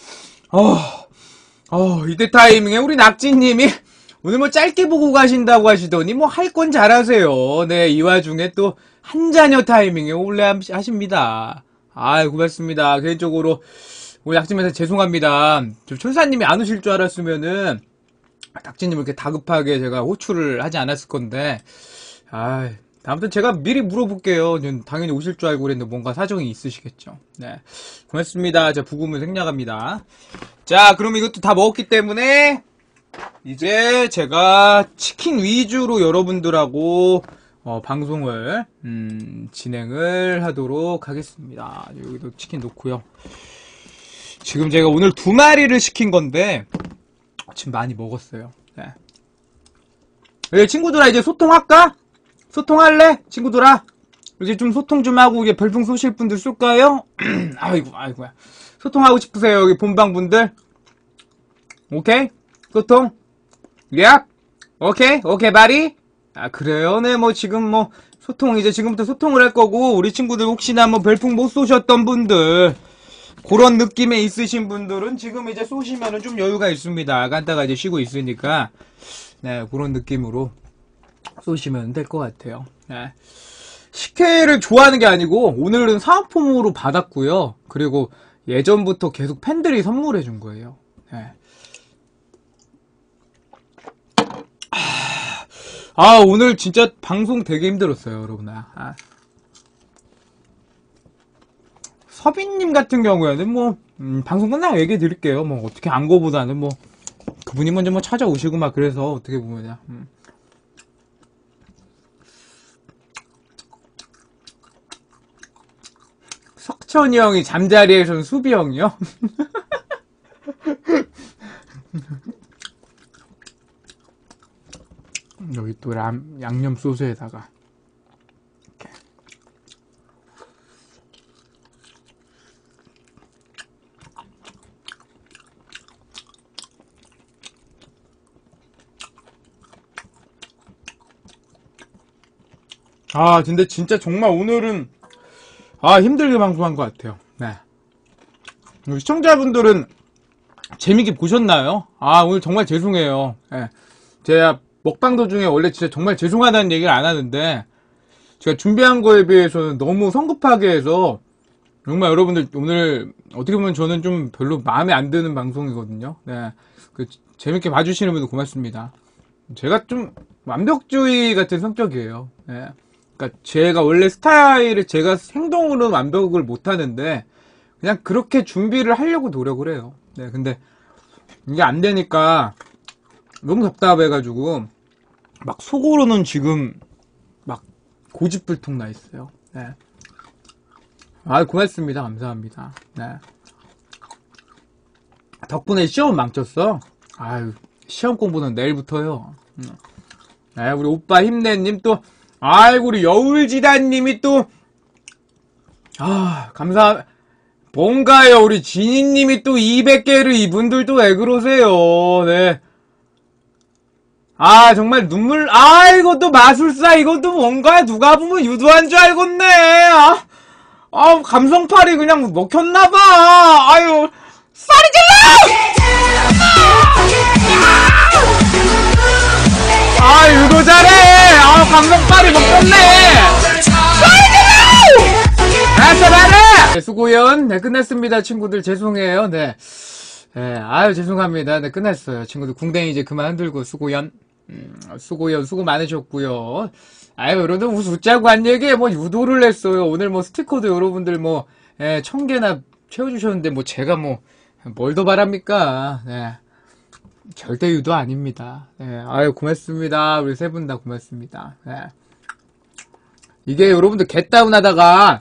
이때 타이밍에 우리 낙지님이 오늘 뭐 짧게 보고 가신다고 하시더니 뭐 할 건 잘하세요. 네, 이 와중에 또 한잔여 타이밍에 올래 하십니다. 고맙습니다. 개인적으로 우리 낙지면서 죄송합니다. 저 천사님이 안 오실 줄 알았으면은 낙지님을 이렇게 다급하게 제가 호출을 하지 않았을 건데 다음부터 제가 미리 물어볼게요. 당연히 오실 줄 알고 그랬는데 뭔가 사정이 있으시겠죠. 네, 고맙습니다. 자, 부금은 생략합니다. 자, 그럼 이것도 다 먹었기 때문에 이제 제가 치킨 위주로 여러분들하고 방송을 진행을 하도록 하겠습니다. 여기도 치킨 놓고요. 지금 제가 오늘 2마리를 시킨 건데 지금 많이 먹었어요. 네. 친구들아, 이제 소통할까? 소통할래? 친구들아, 이제 좀 소통 좀 하고 이게 별풍 쏘실 분들 쏠까요? 아이고야. 소통하고 싶으세요, 여기 본방 분들? 오케이? 소통? 야? 오케이? 오케이, 바리? 아, 그래요? 네, 뭐, 지금 뭐, 이제 지금부터 소통을 할 거고, 우리 친구들 혹시나 뭐, 별풍 못 쏘셨던 분들, 그런 느낌에 있으신 분들은 지금 이제 쏘시면은 좀 여유가 있습니다. 깐따가 이제 쉬고 있으니까, 네, 그런 느낌으로 쏘시면 될 것 같아요. 네. 식혜를 좋아하는 게 아니고, 오늘은 사은품으로 받았고요. 그리고 예전부터 계속 팬들이 선물해 준 거예요. 네. 아, 오늘 진짜 방송 되게 힘들었어요, 여러분. 서빈님 같은 경우에는 뭐, 방송 끝나고 얘기 드릴게요. 뭐, 어떻게 안 거보다는 뭐, 그분이 먼저 뭐 찾아오시고 막 그래서 어떻게 보면요. 석천이 형이 잠자리에선 수비 형이요? 여기 또 양념 소스에다가. 이렇게. 아, 근데 진짜 정말 오늘은, 힘들게 방송한 것 같아요. 네. 시청자분들은 재밌게 보셨나요? 오늘 정말 죄송해요. 네. 제가 먹방 도중에 원래 진짜 정말 죄송하다는 얘기를 안 하는데, 제가 준비한 거에 비해서는 너무 성급하게 해서, 정말 여러분들 오늘 어떻게 보면 저는 좀 별로 마음에 안 드는 방송이거든요. 네. 재밌게 봐주시는 분들 고맙습니다. 제가 좀 완벽주의 같은 성격이에요. 네. 그러니까 제가 원래 스타일을 제가 행동으로 완벽을 못 하는데 그냥 그렇게 준비를 하려고 노력을 해요. 네, 근데 이게 안 되니까 너무 답답해가지고 막 속으로는 지금 막 고집불통 나 있어요. 네. 고맙습니다. 감사합니다. 네. 덕분에 시험 망쳤어. 시험 공부는 내일부터요. 네, 우리 오빠 힘내님 또 우리 여울지단님이 또, 뭔가요, 우리 진희님이 또 200개를 이분들 또 왜 그러세요, 네. 정말 눈물, 이것도 마술사, 이것도 뭔가 누가 보면 유도한 줄 알겠네. 감성팔이 그냥 먹혔나봐. 쌀이 질러! 유도 잘해! 감성팔이 먹혔네! 네, 수고연. 네, 끝났습니다. 친구들, 죄송해요. 네. 네, 죄송합니다. 네, 끝났어요. 친구들, 궁뎅이 이제 그만 흔들고, 수고연. 수고연, 수고 많으셨고요. 여러분들, 웃자고 한 얘기에 뭐, 유도를 했어요. 오늘 뭐, 스티커도 여러분들 뭐, 1000개나 채워주셨는데, 뭐, 제가 뭐, 뭘 더 바랍니까? 네. 절대 유도 아닙니다. 네, 고맙습니다. 우리 세 분 다 고맙습니다. 네. 이게 여러분들 겟다운 하다가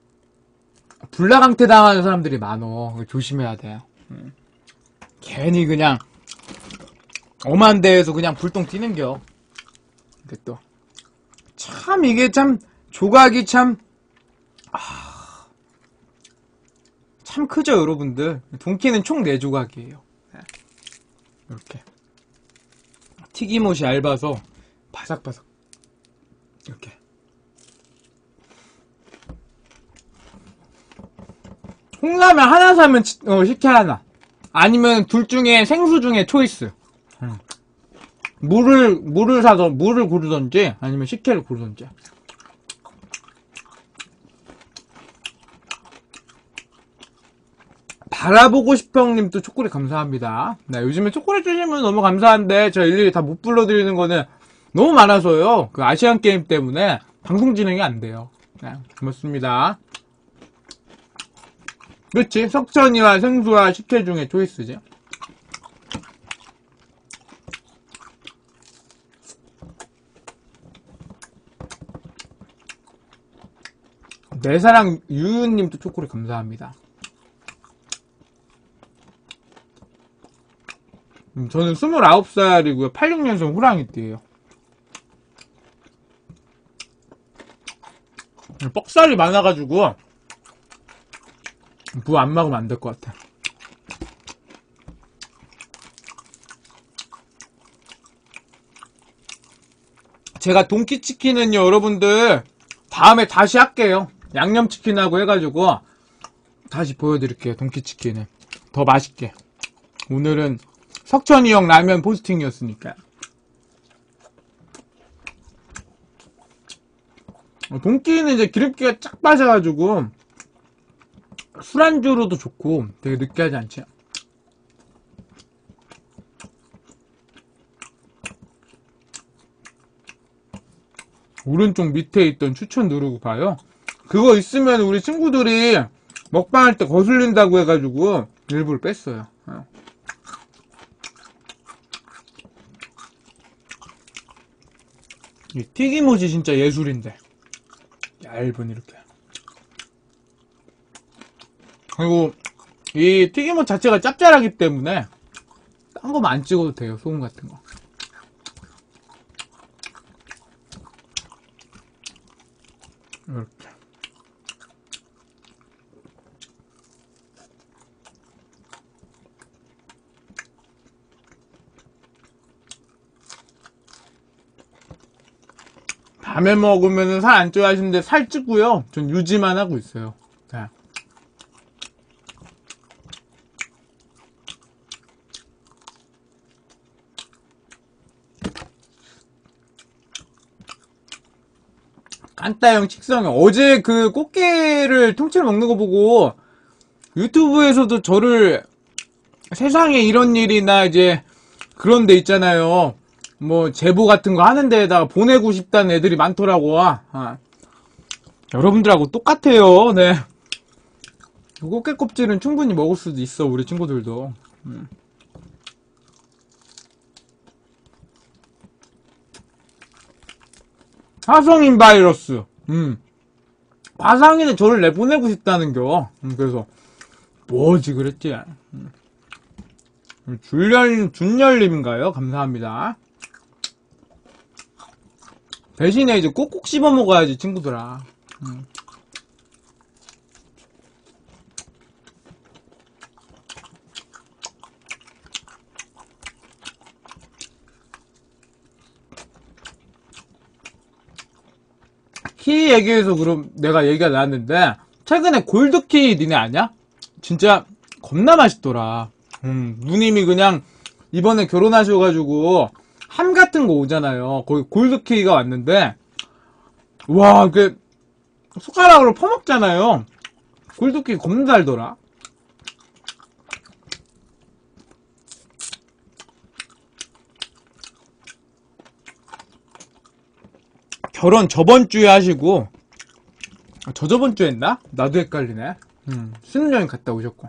불나강태 당하는 사람들이 많어. 조심해야 돼요. 괜히 그냥 엄한 데에서 그냥 불똥 튀는겨. 근데 또 참 이게 참 조각이 참 크죠 여러분들. 동키는 총 4조각이에요. 이렇게 튀김옷이 얇아서 바삭바삭 이렇게 콩라면 하나 사면 식혜 하나 아니면 둘 중에 생수 중에 초이스. 물을 사서 물을 고르던지 아니면 식혜를 고르던지. 바라보고 싶어님도 초콜릿 감사합니다. 네, 요즘에 초콜릿 주시면 너무 감사한데 제가 일일이 다 못 불러드리는 거는 너무 많아서요. 그 아시안 게임 때문에 방송 진행이 안 돼요. 네, 고맙습니다. 그렇지, 석천이와 생수와 식혜 중에 초이스지. 내 사랑 유유님도 초콜릿 감사합니다. 저는 29살이고요. 86년생 호랑이띠예요. 뻑살이 많아가지고 뭐 안 먹으면 안 될 것 같아. 제가 동키치킨은요, 여러분들, 다음에 다시 할게요. 양념치킨하고 해가지고, 다시 보여드릴게요, 동키치킨을. 더 맛있게. 오늘은 석천이 형 라면 포스팅이었으니까. 동키는 이제 기름기가 쫙 빠져가지고, 술안주로도 좋고, 되게 느끼하지 않지? 오른쪽 밑에 있던 추천 누르고 봐요. 그거 있으면 우리 친구들이 먹방할 때 거슬린다고 해가지고 일부러 뺐어요. 이 튀김옷이 진짜 예술인데. 얇은 이렇게. 그리고 이 튀김옷 자체가 짭짤하기 때문에 딴 거만 안 찍어도 돼요. 소금 같은 거. 이렇게. 밤에 먹으면 살 안 쪄야 하시는데 살 찌고요. 전 유지만 하고 있어요. 자. 깐따형 식성이 어제 그 꽃게를 통째로 먹는 거 보고 유튜브에서도 저를 세상에 이런 일이나 이제 그런 데 있잖아요. 뭐 제보 같은 거 하는 데에다가 보내고 싶다는 애들이 많더라고. 여러분들하고 똑같아요. 네. 꽃게 껍질은 충분히 먹을 수도 있어. 우리 친구들도. 화성인 바이러스. 화상인은 저를 내보내고 싶다는겨. 그래서 뭐지 그랬지. 준열님인가요? 감사합니다. 대신에 이제 꼭꼭 씹어 먹어야지 친구들아. 키 얘기해서 그럼 내가 얘기가 나왔는데 최근에 골드키 니네 아냐? 진짜 겁나 맛있더라. 누님이 그냥 이번에 결혼하셔가지고 함 같은 거 오잖아요. 거기 골드키가 왔는데 와 그 숟가락으로 퍼먹잖아요. 골드키 겁나 달더라. 결혼 저번 주에 하시고 저저번 주에 했나? 나도 헷갈리네. 신혼여행 갔다 오셨고.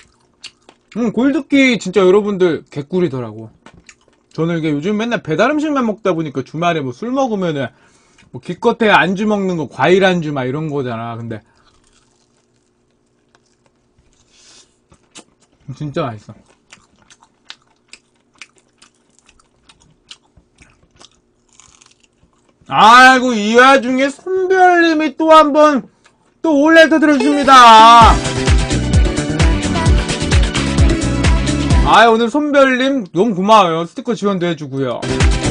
골드키 진짜 여러분들 개꿀이더라고. 저는 이게 요즘 맨날 배달 음식만 먹다 보니까 주말에 뭐 술 먹으면은 뭐 기껏해야 안주 먹는 거 과일 안주 막 이런 거잖아. 근데 진짜 맛있어. 아이고 이 와중에 손별님이 또 한번 또 올레터 들어줍니다. 아 오늘 손별님 너무 고마워요. 스티커 지원도 해주고요.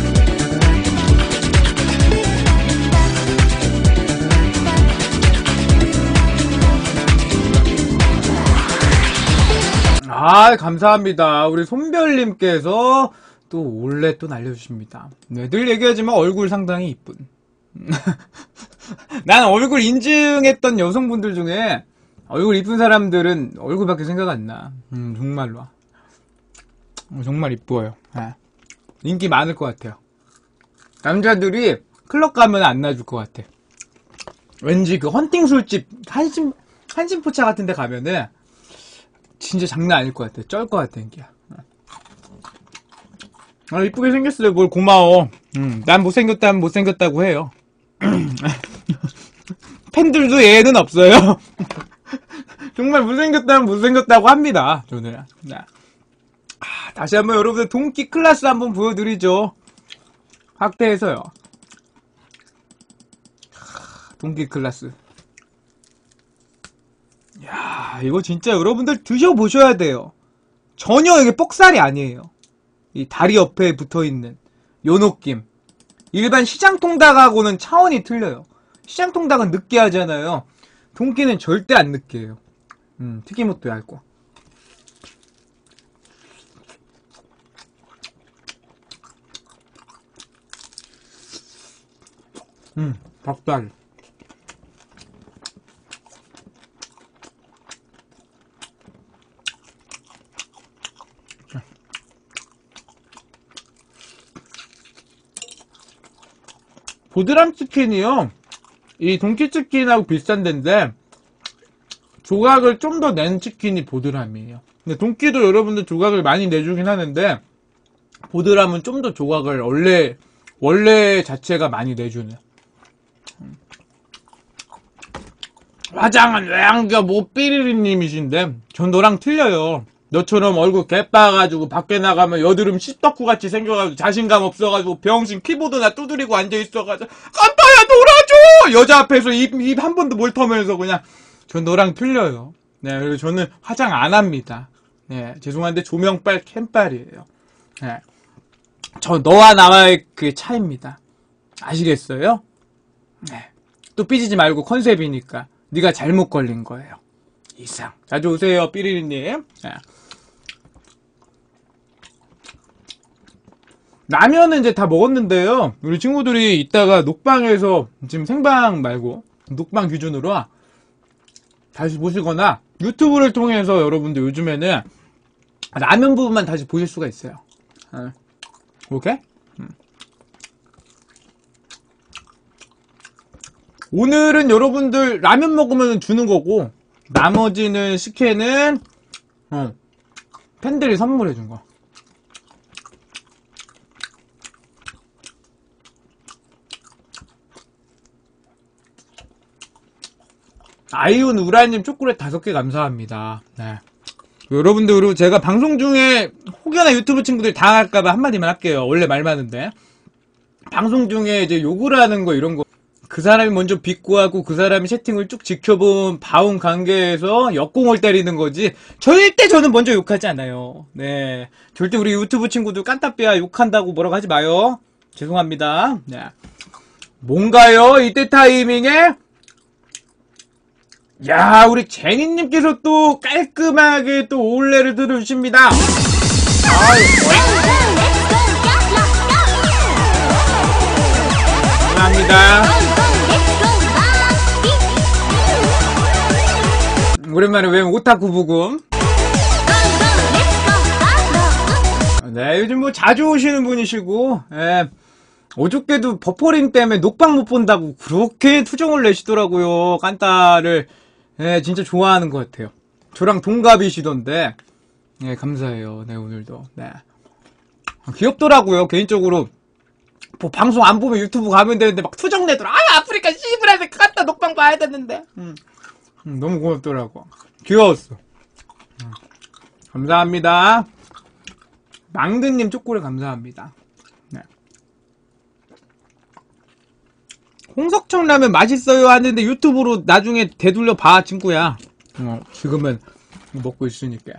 아 감사합니다. 우리 손별님께서 또 올레 또 날려주십니다. 네, 늘 얘기하지만 얼굴 상당히 이쁜. 난 얼굴 인증했던 여성분들 중에 얼굴 이쁜 사람들은 얼굴밖에 생각 안 나. 정말로. 정말 이뻐요. 네. 인기 많을 것 같아요. 남자들이 클럽 가면 안 놔줄 것 같아. 왠지 그 헌팅 술집 한심포차 같은 데 가면은 진짜 장난 아닐 것 같아. 쩔 것 같아 인기야. 아 이쁘게 생겼어요. 뭘 고마워. 난 못생겼다면 못생겼다고 해요. 팬들도 얘는 없어요. 정말 못생겼다면 못생겼다고 합니다. 저는. 다시 한번 여러분들 동키 클래스 한번 보여드리죠. 확대해서요. 동키 클래스. 야 이거 진짜 여러분들 드셔보셔야 돼요. 전혀 이게 뻑살이 아니에요. 이 다리 옆에 붙어있는 요 느낌. 일반 시장통닭하고는 차원이 틀려요. 시장통닭은 느끼하잖아요. 동끼는 절대 안 느끼해요. 튀김옷도 얇고. 닭다리. 보드람 치킨이요. 이 동키 치킨하고 비슷한 데인데 조각을 좀 더 낸 치킨이 보드람이에요. 근데 동키도 여러분들 조각을 많이 내주긴 하는데 보드람은 좀 더 조각을 원래 자체가 많이 내주는. 화장은 왜 안겨? 뭐 삐리리님이신데 전 너랑 틀려요. 너처럼 얼굴 개빠가지고 밖에 나가면 여드름 씹덕후같이 생겨가지고 자신감 없어가지고 병신 키보드나 두드리고 앉아있어가지고 깜빠야 놀아줘! 여자 앞에서 입 한 번도 못 털면서 그냥. 전 너랑 틀려요. 네, 그리고 저는 화장 안 합니다. 네, 죄송한데 조명빨 캠빨이에요. 네, 저 너와 나와의 그 차이입니다. 아시겠어요? 네, 또 삐지지 말고 컨셉이니까 네가 잘못 걸린 거예요. 이상. 자주 오세요, 삐리리님. 네. 라면은 이제 다 먹었는데요. 우리 친구들이 이따가 녹방에서 지금 생방 말고 녹방 기준으로 다시 보시거나 유튜브를 통해서 여러분들 요즘에는 라면 부분만 다시 보실 수가 있어요. 오케이? 오늘은 여러분들 라면 먹으면 주는 거고 나머지는 식혜는 팬들이 선물해 준 거. 아이온 우라님 초콜릿 5개 감사합니다. 네. 여러분들, 그리고 제가 방송 중에 혹여나 유튜브 친구들이 당할까봐 한마디만 할게요. 원래 말 많은데. 방송 중에 이제 욕을 하는 거 이런 거. 그 사람이 먼저 비꼬하고 그 사람이 채팅을 쭉 지켜본 봐온 관계에서 역공을 때리는 거지. 절대 저는 먼저 욕하지 않아요. 네. 절대 우리 유튜브 친구들 깐따삐야 욕한다고 뭐라고 하지 마요. 죄송합니다. 네. 뭔가요? 이때 타이밍에? 야, 우리 제니님께서 또 깔끔하게 또 올레를 들어주십니다. 감사합니다. 오랜만에 왜 오타쿠 부금. 네, 요즘 뭐 자주 오시는 분이시고, 예. 어저께도 버퍼링 때문에 녹방 못 본다고 그렇게 투정을 내시더라고요. 깐따를. 네, 진짜 좋아하는 것 같아요. 저랑 동갑이시던데, 네, 감사해요. 네, 오늘도. 네. 귀엽더라고요, 개인적으로. 뭐, 방송 안 보면 유튜브 가면 되는데, 막 투정 내더라. 아, 아프리카 씨브라데 깐따 녹방 봐야 되는데. 너무 고맙더라고. 귀여웠어. 감사합니다. 망드님 초콜릿 감사합니다. 네. 홍석천 라면 맛있어요 하는데 유튜브로 나중에 되돌려 봐, 친구야. 지금은 먹고 있으니까.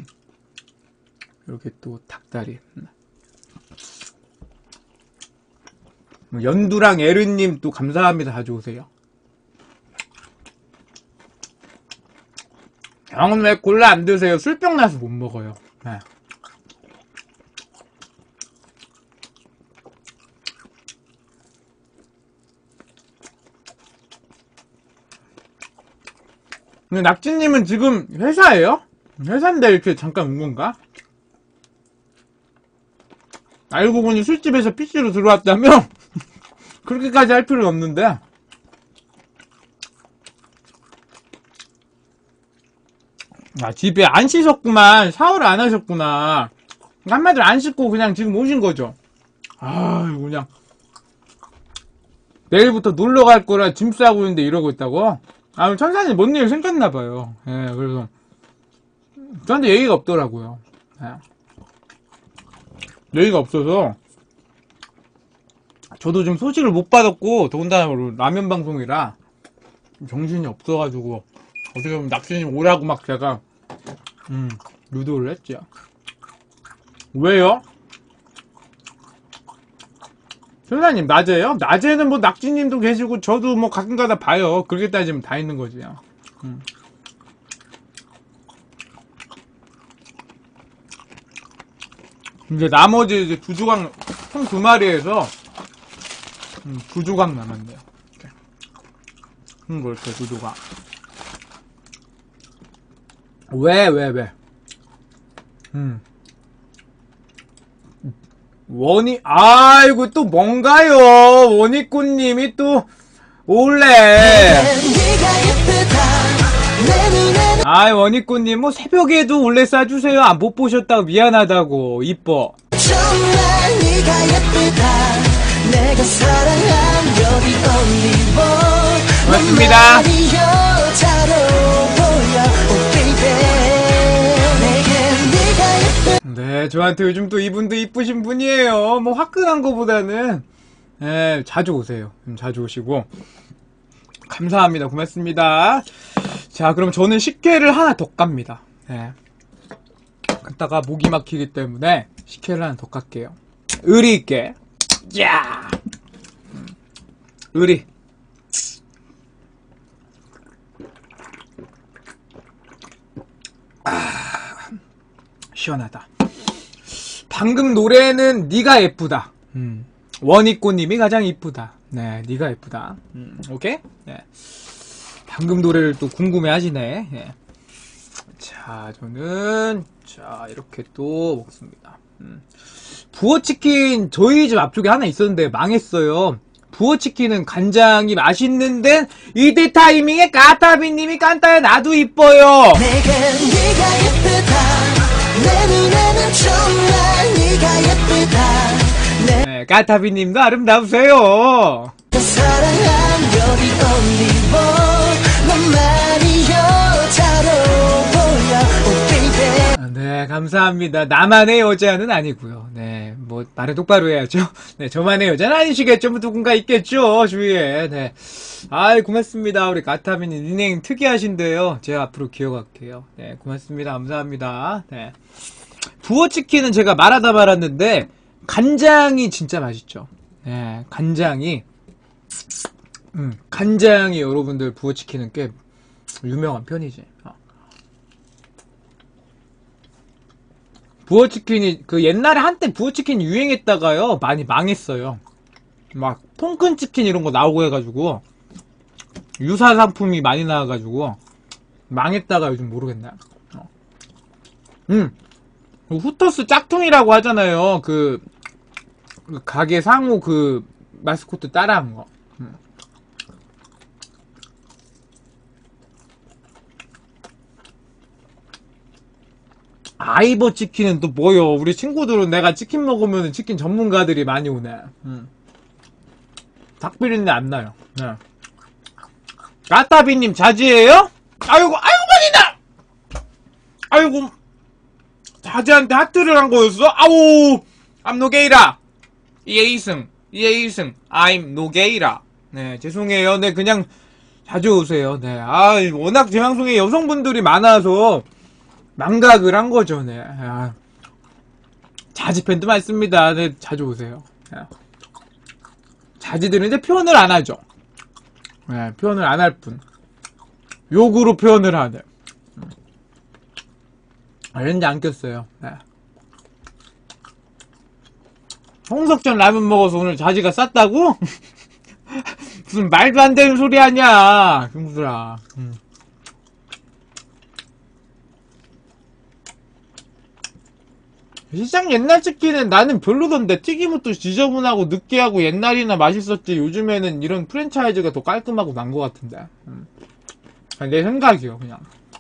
이렇게 또 닭다리. 연두랑 에르님 또 감사합니다. 자주 오세요. 형은 왜 콜라 안 드세요? 술병 나서 못 먹어요. 네. 근데 낙지님은 지금 회사예요? 회사인데 이렇게 잠깐 온 건가? 알고 보니 술집에서 PC로 들어왔다며? 그렇게까지 할 필요는 없는데. 아, 집에 안 씻었구만. 샤워를 안 하셨구나. 한마디로 안 씻고 그냥 지금 오신 거죠. 아유, 그냥. 내일부터 놀러 갈 거라 짐 싸고 있는데 이러고 있다고? 아, 천사님 뭔 일 생겼나봐요. 예, 그래서. 저한테 얘기가 없더라고요. 예. 얘기가 없어서. 저도 좀 소식을 못 받았고, 더군다나 라면 방송이라 정신이 없어가지고, 어떻게 보면 낙지님 오라고 막 제가, 유도를 했죠. 왜요? 선생님, 낮에요? 낮에는 뭐 낙지님도 계시고, 저도 뭐 가끔가다 봐요. 그렇게 따지면 다 있는 거지. 이제 나머지 이제 두 조각, 총 두 마리에서, 두 조각 남았네요. 이렇게 두 조각. 왜? 아이고, 또 뭔가요? 원희꽃님이 또, 올래. 아이, 원희꽃님, 뭐, 새벽에도 올래 싸주세요. 안 못 보셨다고 미안하다고. 이뻐. 정말 네가 예쁘다. 내가 사랑한 여기 고맙습니다. 네, 저한테 요즘 또 이분도 이쁘신 분이에요. 뭐 화끈한 거보다는 자주 오세요. 자주 오시고 감사합니다. 고맙습니다. 자, 그럼 저는 식혜를 하나 더 깝니다. 갔다가 목이 막히기 때문에 식혜를 하나 더 깎게요. 의리 있게. 야, 의리. 시원하다. 방금 노래는 네가 예쁘다. 원희꽃님이 가장 이쁘다. 네, 네가 예쁘다. 오케이? 네. 방금 노래를 또 궁금해하시네. 네. 자, 저는 이렇게 또 먹습니다. 부어치킨 저희 집 앞쪽에 하나 있었는데 망했어요. 부어치킨은 간장이 맛있는데 이때 타이밍에 까타비님이 깐따야 나도 이뻐요. 내가 네가 예쁘다. 내 눈에는 정말 네가 예쁘다. 네, 까타비님도 아름다우세요. 사랑한 여기 너만이 여자로 보여. 네, 감사합니다. 나만의 여자는 아니고요. 네, 뭐 말을 똑바로 해야죠. 네, 저만의 여자는 아니시겠죠. 뭐 누군가 있겠죠, 주위에. 네, 아이 고맙습니다. 우리 까타비님 닉네임 특이하신데요. 제가 앞으로 기억할게요. 네, 고맙습니다. 감사합니다. 네, 부어치킨은 제가 말하다 말았는데 간장이 진짜 맛있죠. 네, 간장이 여러분들 부어치킨은 꽤 유명한 편이지. 부어치킨이 옛날에 한때 부어치킨 유행했다가요 많이 망했어요. 막 통큰치킨 이런 거 나오고 해가지고 유사 상품이 많이 나와가지고 망했다가 요즘 모르겠네. 후터스 짝퉁이라고 하잖아요. 그 가게 상호 마스코트 따라한 거. 아이버 치킨은 또 뭐요? 우리 친구들은 내가 치킨 먹으면 치킨 전문가들이 많이 오네. 닭비린내 안 나요. 네. 까따비님 자지예요? 아이고 많이다. 아이고 자지한테 하트를 한 거였어? 아우 I'm no gay라. 이해이승 I'm no gay라. 네, 죄송해요. 네, 그냥 자주 오세요. 네, 워낙 제 방송에 여성분들이 많아서 망각을 한 거죠. 네. 자지팬도 많습니다. 네, 자주 오세요. 자지들은 이제 표현을 안 하죠. 네, 표현을 안 할 뿐. 욕으로 표현을 하네. 렌즈 안 꼈어요. 네. 홍석천 라면 먹어서 오늘 자지가 쌌다고? 무슨 말도 안 되는 소리 하냐, 김구들아. 시장 옛날 치킨은 나는 별로던데 튀김옷도 지저분하고 느끼하고 옛날이나 맛있었지 요즘에는 이런 프랜차이즈가 더 깔끔하고 난 것 같은데. 내 생각이요. 그냥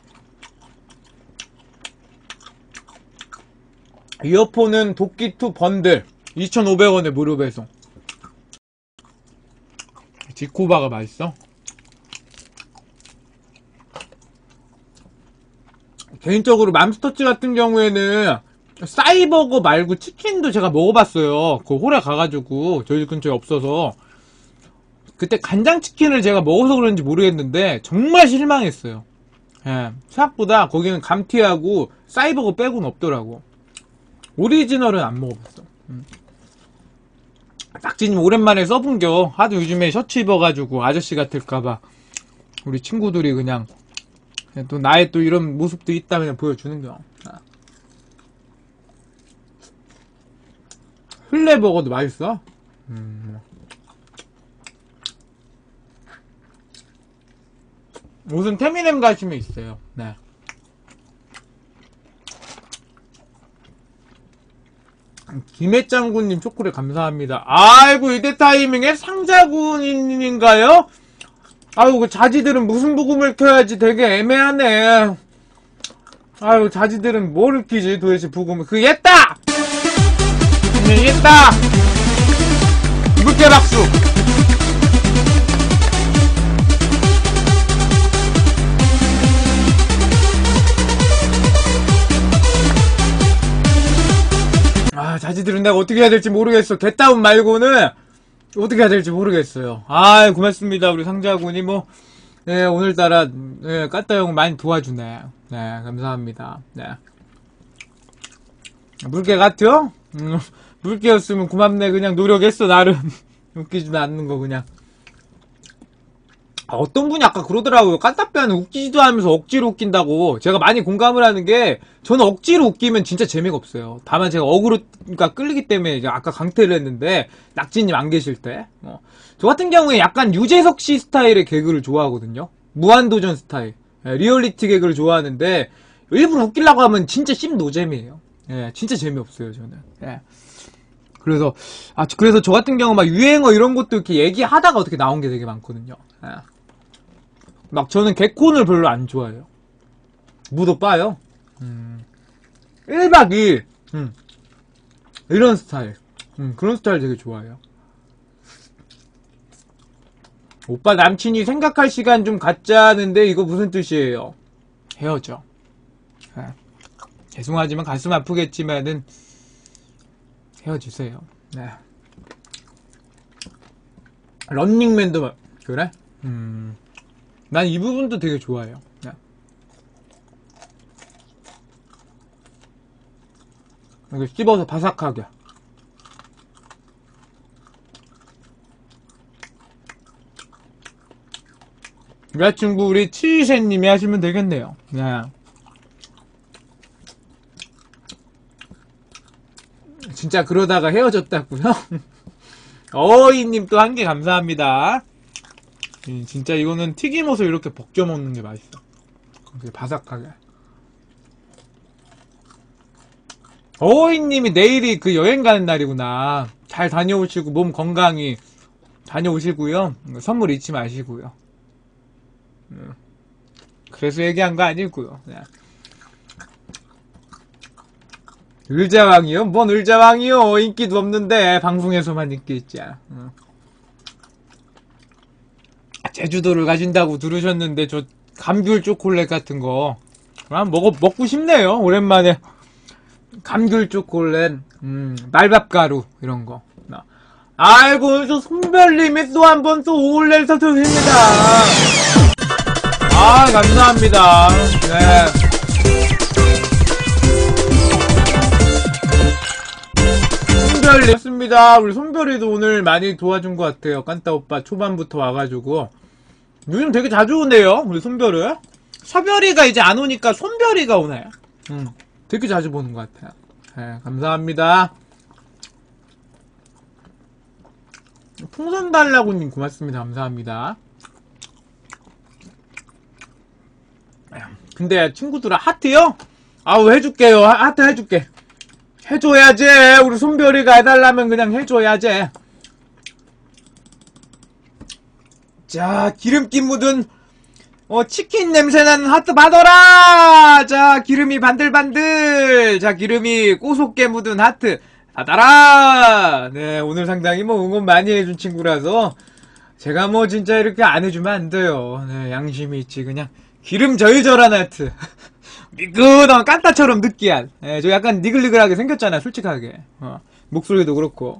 이어폰은 도끼2 번들 2,500원에 무료 배송. 지코바가 맛있어? 개인적으로 맘스터치 같은 경우에는 싸이버거 말고 치킨도 제가 먹어봤어요. 그 홀에 가가지고 저희 집 근처에 없어서 그때 간장치킨을 제가 먹어서 그런지 모르겠는데 정말 실망했어요. 예, 생각보다 거기는 감튀하고 싸이버거 빼고는 없더라고. 오리지널은 안 먹어봤어. 낙지님 오랜만에 써본겨. 하도 요즘에 셔츠 입어가지고 아저씨 같을까봐 우리 친구들이 그냥 또 나의 또 이런 모습도 있다 그냥 보여주는겨. 흘레버거도 맛있어? 무슨 태미넴 가시면 있어요. 네. 김해짱구님 초콜릿 감사합니다. 아이고 이때 타이밍에 상자군인가요? 아이고 그 자지들은 무슨 부금을 켜야지 되게 애매하네. 아이고 자지들은 뭐를 키지 도대체 부금을. 그 옛다! 네, 옛다! 물개 박수! 아, 자지들은 내가 어떻게 해야 될지 모르겠어. 겟다운 말고는 어떻게 해야 될지 모르겠어요. 아, 고맙습니다. 우리 상자군이 뭐, 네, 오늘따라, 네, 까따형 많이 도와주네. 네, 감사합니다. 네. 물개 같죠? 물개였으면 고맙네. 그냥 노력했어, 나름. 웃기지도 않는 거, 그냥. 아, 어떤 분이 아까 그러더라고요. 깐따뼈는 웃기지도 않으면서 억지로 웃긴다고. 제가 많이 공감을 하는 게, 저는 억지로 웃기면 진짜 재미가 없어요. 다만 제가 그러니까 끌리기 때문에 이제 아까 강퇴를 했는데, 낙지님 안 계실 때. 저 같은 경우에 약간 유재석 씨 스타일의 개그를 좋아하거든요. 무한도전 스타일. 예, 리얼리티 개그를 좋아하는데, 일부러 웃기려고 하면 진짜 씹 노잼이에요. 예, 진짜 재미없어요, 저는. 예. 그래서 저 같은 경우 막 유행어 이런 것도 이렇게 얘기하다가 어떻게 나온 게 되게 많거든요. 예. 막 저는 개콘을 별로 안 좋아해요. 무도 빠요. 1박 2일. 이런 스타일. 그런 스타일 되게 좋아해요. 오빠 남친이 생각할 시간 좀 갖자는데 이거 무슨 뜻이에요? 헤어져. 네. 죄송하지만 가슴 아프겠지만은 헤어지세요. 네. 런닝맨도 그래? 난 이 부분도 되게 좋아해요. 네. 이렇게 씹어서 바삭하게. 여자친구 우리 치이셰님이 하시면 되겠네요. 네. 진짜 그러다가 헤어졌다고요? 어이님 또 한 개 감사합니다. 진짜 이거는 튀김옷을 이렇게 벗겨 먹는 게 맛있어. 이렇게 바삭하게. 어이님이 내일이 그 여행 가는 날이구나. 잘 다녀오시고 몸 건강히 다녀오시고요. 선물 잊지 마시고요. 그래서 얘기한 거 아니고요. 을자왕이요? 뭔 을자왕이요? 인기도 없는데 방송에서만 인기 있지. 제주도를 가신다고 들으셨는데 저 감귤 초콜릿 같은 거 먹고 싶네요. 오랜만에 감귤 초콜릿, 말밥가루 이런 거. 아이고 저 손별님이 또 한 번 또 오울레서 드립니다. 아 감사합니다. 네. 손별이었습니다. 우리 손별이도 오늘 많이 도와준 것 같아요. 깐따 오빠 초반부터 와가지고 요즘 되게 자주 오네요. 우리 손별은. 서별이가 이제 안 오니까 손별이가 오네. 되게 자주 보는 것 같아요. 네, 감사합니다. 풍선 달라고님 고맙습니다. 감사합니다. 근데 친구들아 하트요? 아우 해줄게요. 하트 해줄게. 해줘야지. 우리 손별이가 해달라면 그냥 해줘야지. 자 기름기 묻은 치킨 냄새나는 하트 받아라. 자 기름이 반들반들. 자 기름이 고소게 묻은 하트 받아라. 네 오늘 상당히 뭐 응원 많이 해준 친구라서 제가 뭐 진짜 이렇게 안 해주면 안 돼요. 네 양심이 있지. 그냥 기름 절절한 하트. 미끄덩 깐따처럼 느끼한. 네, 저 약간 니글니글하게 생겼잖아 솔직하게. 목소리도 그렇고.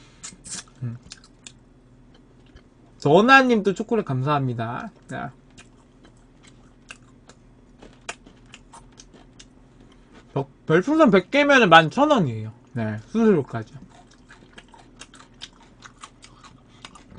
전화님도 초콜릿 감사합니다. 자. 별풍선 100개면은 11,000원이에요. 네, 수수료까지.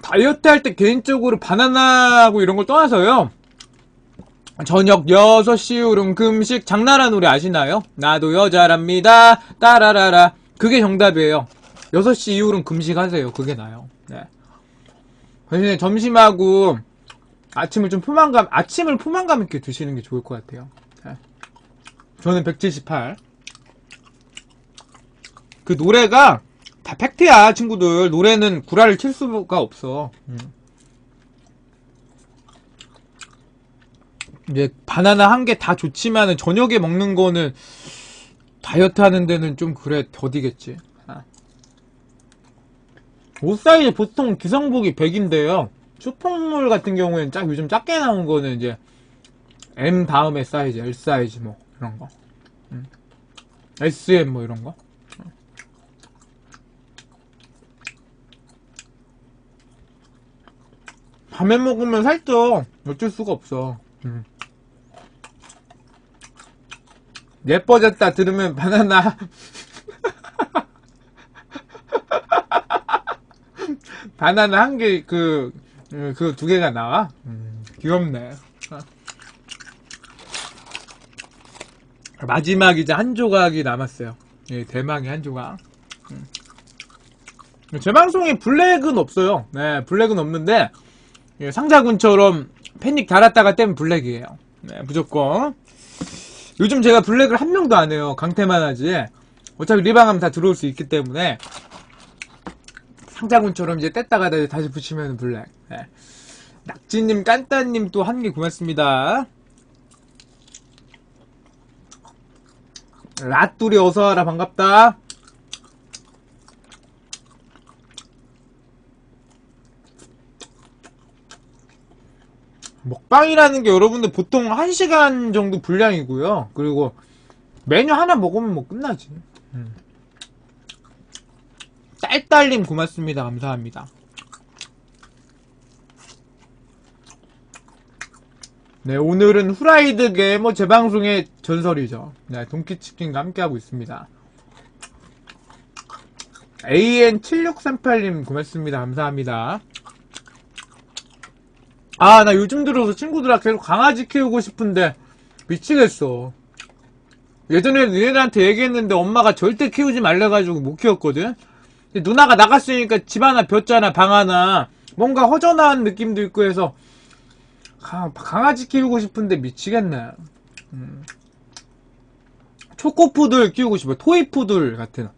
다이어트 할 때 개인적으로 바나나하고 이런 걸 떠나서요. 저녁 6시 이후로는 금식 장나라 노래 아시나요? 나도 여자랍니다. 따라라라. 그게 정답이에요. 6시 이후로는 금식하세요. 그게 나아요. 네. 대신에 점심하고 아침을 포만감 있게 드시는 게 좋을 것 같아요. 네. 저는 178. 그 노래가 다 팩트야, 친구들. 노래는 구라를 칠 수가 없어. 이제 바나나 한 개 다 좋지만은 저녁에 먹는 거는 다이어트 하는 데는 좀 그래 더디겠지. 옷 사이즈 보통 기성복이 100인데요. 슈퍼몰 같은 경우에는 요즘 작게 나온 거는 이제 M 다음에 사이즈, L 사이즈 뭐 이런 거, SM 뭐 이런 거. 밤에 먹으면 살쪄. 어쩔 수가 없어. 예뻐졌다 들으면 바나나 바나나 한 개 그 2개가 나와? 귀엽네. 마지막 이제 한 조각이 남았어요. 예, 대망의 한 조각. 제 방송에 블랙은 없어요. 네, 블랙은 없는데 예, 상자군처럼 패닉 달았다가 떼면 블랙이에요. 네, 무조건. 요즘 제가 블랙을 한 명도 안 해요. 강태만 하지. 어차피 리방하면 다 들어올 수 있기 때문에 상자군처럼 이제 뗐다가 다시 붙이면 블랙. 네. 낙지님, 깐따님 또 한 개 고맙습니다. 라뚜리 어서와라. 반갑다. 먹방이라는 게 여러분들 보통 1시간 정도 분량이고요. 그리고 메뉴 하나 먹으면 뭐 끝나지. 딸딸님 고맙습니다. 감사합니다. 네, 오늘은 후라이드 게머 재방송의 전설이죠. 네, 동키치킨과 함께하고 있습니다. AN7638님 고맙습니다. 감사합니다. 아, 나 요즘 들어서 친구들아 계속 강아지 키우고 싶은데 미치겠어. 예전에 니네들한테 얘기했는데 엄마가 절대 키우지 말래가지고 못 키웠거든. 근데 누나가 나갔으니까 집 하나 뷰었잖아. 방 하나. 뭔가 허전한 느낌도 있고 해서 강아지 키우고 싶은데 미치겠네. 초코푸들 키우고 싶어. 토이푸들 같은.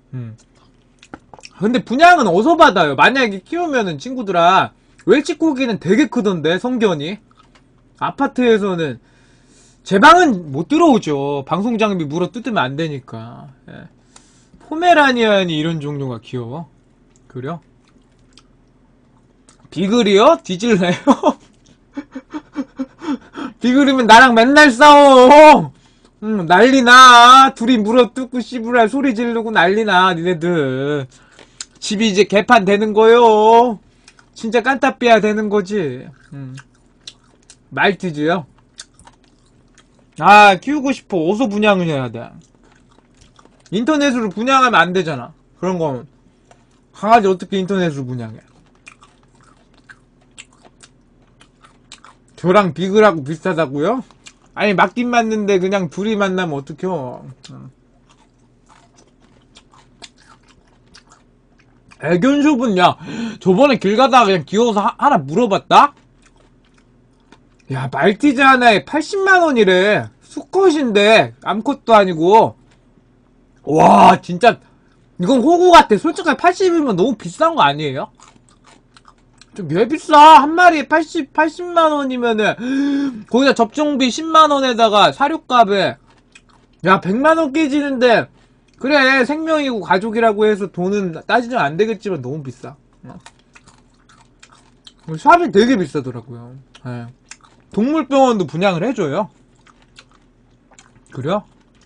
근데 분양은 어디서 받아요? 만약에 키우면은 친구들아 웰치코기는 되게 크던데 성견이. 아파트에서는 제 방은 못 들어오죠. 방송 장비 물어 뜯으면 안 되니까. 예. 포메라니안이 이런 종류가 귀여워. 그래요? 비글이요? 뒤질래요? 비글이면 나랑 맨날 싸워. 난리나. 둘이 물어 뜯고 씨부랄 소리 지르고 난리나. 니네들 집이 이제 개판 되는 거요. 진짜 깐따삐야 되는 거지. 말티즈요? 아, 키우고 싶어. 어디서 분양을 해야 돼? 인터넷으로 분양하면 안 되잖아. 그런 건 강아지 어떻게 인터넷으로 분양해? 저랑 비글하고 비슷하다고요? 아니, 맞긴 맞는데 그냥 둘이 만나면 어떡해요? 애견숍은 야 저번에 길 가다가 그냥 귀여워서 하나 물어봤다? 야 말티즈 하나에 80만원이래. 수컷인데 암컷도 아니고. 와 진짜 이건 호구 같아. 솔직하게 80이면 너무 비싼 거 아니에요? 좀 왜 비싸? 한 마리에 80만원이면은 거기다 접종비 10만원에다가 사료값에 야 100만원 깨지는데. 그래 생명이고 가족이라고 해서 돈은 따지면 안 되겠지만 너무 비싸. 샵이 되게 비싸더라고요. 네. 동물병원도 분양을 해줘요. 그래요?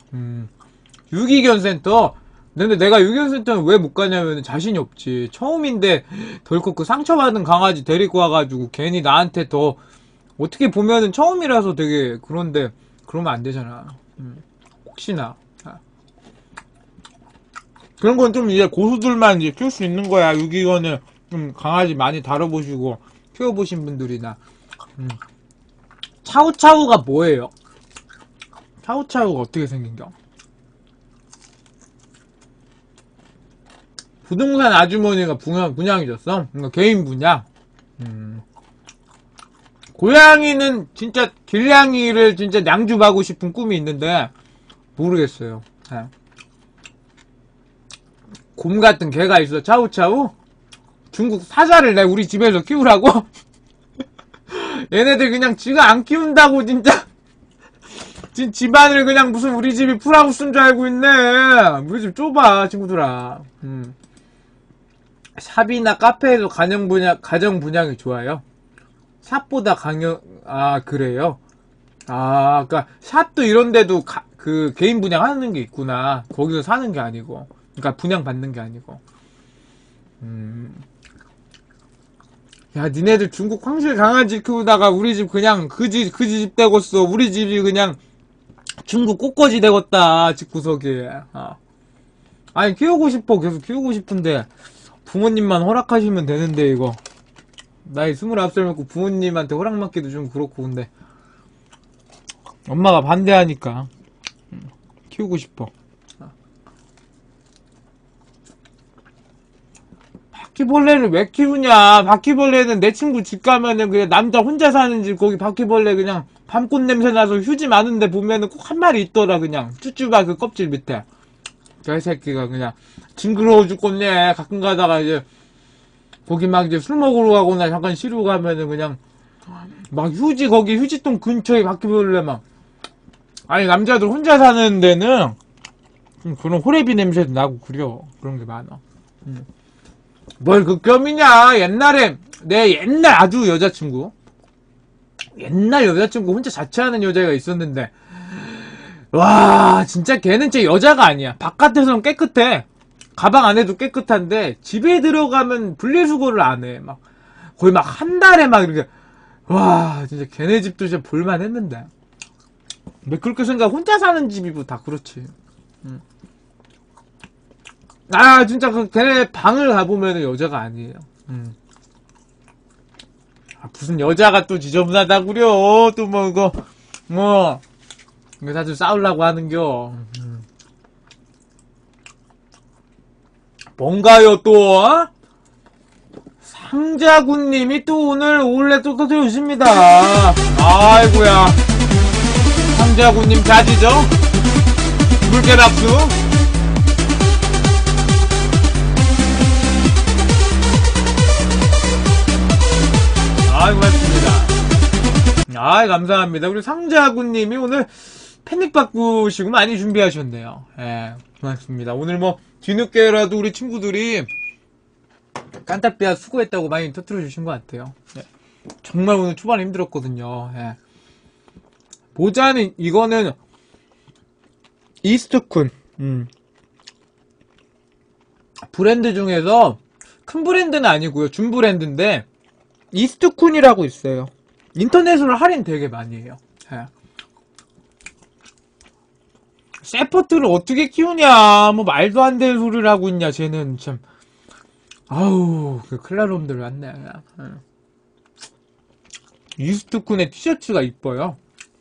유기견센터. 근데 내가 유기견센터는 왜 못 가냐면 자신이 없지. 처음인데 덜컥 그 상처받은 강아지 데리고 와가지고 괜히 나한테 더 어떻게 보면은 처음이라서 되게 그런데 그러면 안 되잖아. 혹시나. 그런 건 좀 이제 고수들만 이제 키울 수 있는 거야, 유기견을. 좀 강아지 많이 다뤄보시고 키워보신 분들이나 차우차우가 뭐예요? 차우차우가 어떻게 생긴겨? 부동산 아주머니가 분양해줬어? 그러니까 개인 분양. 고양이는 진짜 길냥이를 진짜 양주하고 싶은 꿈이 있는데 모르겠어요. 네. 곰 같은 개가 있어. 차우차우? 중국 사자를 내 우리 집에서 키우라고? 얘네들 그냥 지가 안 키운다고 진짜 집안을 그냥 무슨 우리 집이 풀하우스인 줄 알고 있네. 우리 집 좁아 친구들아. 샵이나 카페에서 가정 분양이 좋아요. 샵보다 그래요? 그니까 샵도 이런데도 그 개인 분양하는 게 있구나. 거기서 사는 게 아니고, 그러니까 분양 받는 게 아니고. 야, 니네들 중국 황실 강아지 키우다가 우리 집 그냥 그지 되겠어. 우리 집이 그냥 중국 꽃꽂이 되겠다. 집구석에. 아니 키우고 싶어. 계속 키우고 싶은데 부모님만 허락하시면 되는데 이거 나이 29살 먹고 부모님한테 허락 받기도 좀 그렇고 근데 엄마가 반대하니까 키우고 싶어. 바퀴벌레를 왜 키우냐? 바퀴벌레는 내 친구 집 가면은 그냥 남자 혼자 사는 집 거기 바퀴벌레 그냥 밤꽃 냄새 나서 휴지 많은데 보면은 꼭 한 마리 있더라. 그냥 쭈쭈바 그 껍질 밑에 개새끼가 그냥 징그러워 죽겠네. 가끔 가다가 이제 거기 막 이제 술 먹으러 가거나 잠깐 쉬러 가면은 그냥 막 거기 휴지통 근처에 바퀴벌레 막. 아니 남자들 혼자 사는 데는 좀 그런 호레비 냄새도 나고 그려. 그런 게 많아. 뭘 극혐이냐. 옛날에 내 옛날 아주 여자친구 혼자 자취하는 여자가 있었는데 와 진짜 걔는 진짜 여자가 아니야. 바깥에서는 깨끗해. 가방 안에도 깨끗한데 집에 들어가면 분리수거를 안 해. 막 거의 막 한 달에 막 이렇게 와 진짜 걔네 집도 진짜 볼만 했는데 왜 그렇게 생각. 혼자 사는 집이고 다 그렇지. 진짜 걔네 방을 가보면 여자가 아니에요. 무슨 여자가 또 지저분하다구려. 또 뭐 이거 이거 다들 싸우려고 하는겨. 뭔가요 또? 상자군님이 또 오늘 올레 또 터뜨려주십니다. 아이고야. 상자군님 자지죠? 물개박수. 아이고 고맙습니다. 감사합니다. 우리 상자군님이 오늘 패닉 바꾸시고 많이 준비하셨네요. 예, 고맙습니다. 오늘 뭐 뒤늦게라도 우리 친구들이 깐따삐아 수고했다고 많이 터뜨려 주신 것 같아요. 예. 정말 오늘 초반에 힘들었거든요. 예. 모자는 이거는 이스트쿤 브랜드 중에서 큰 브랜드는 아니고요. 준 브랜드인데 이스트쿤이라고 있어요. 인터넷으로 할인 되게 많이 해요. 예. 세퍼트를 어떻게 키우냐. 뭐 말도 안 되는 소리를 하고 있냐. 쟤는 참. 아우 그 클라놈들 왔네. 이스트쿤의 티셔츠가 이뻐요.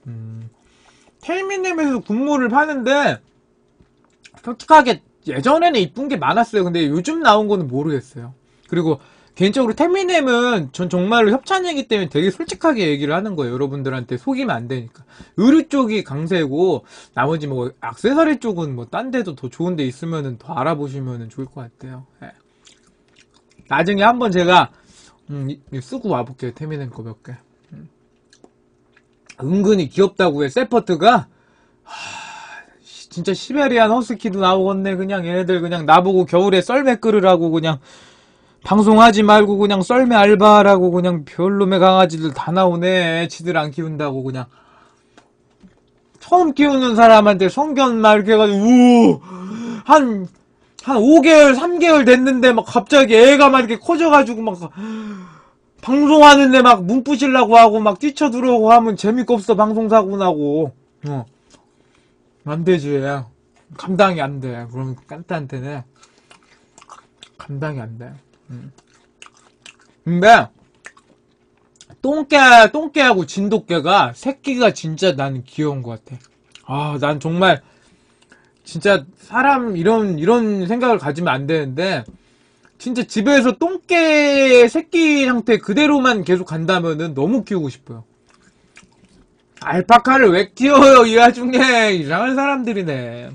텔미넴에서 군무를 파는데 솔직하게 예전에는 이쁜 게 많았어요. 근데 요즘 나온 거는 모르겠어요. 그리고 개인적으로 텔미넴은 전 정말로 협찬이기 때문에 되게 솔직하게 얘기를 하는 거예요. 여러분들한테 속이면 안 되니까. 의류 쪽이 강세고 나머지 뭐 액세서리 쪽은 뭐 딴 데도 더 좋은 데 있으면은 더 알아보시면은 좋을 것 같아요. 예. 나중에 한번 제가 쓰고 와볼게요. 텔미넴 거 몇 개. 은근히 귀엽다고 해. 세퍼트가 진짜 시베리안 허스키도 나오겠네. 그냥 얘네들 그냥 나보고 겨울에 썰매 끌으라고 그냥 방송하지 말고 그냥 썰매 알바라고 그냥 별놈의 강아지들 다 나오네. 지들 안 키운다고 그냥. 처음 키우는 사람한테 성견 말 이렇게 해가지고 한 5개월 3개월 됐는데 막 갑자기 애가 막 이렇게 커져가지고 막 방송하는데 막 문 부시려고 하고 막 뛰쳐들어오고 하면 재밌고 없어. 방송사고 나고. 안 되지. 감당이 안 돼. 그럼 깐따한테는 감당이 안 돼. 근데 똥개하고 진돗개가 새끼가 진짜 나는 귀여운 것 같아. 아, 난 정말 진짜 사람 이런 생각을 가지면 안 되는데 진짜 집에서 똥개 새끼 상태 그대로만 계속 간다면은 너무 키우고 싶어요. 알파카를 왜 키워요? 이 와중에 이상한 사람들이네.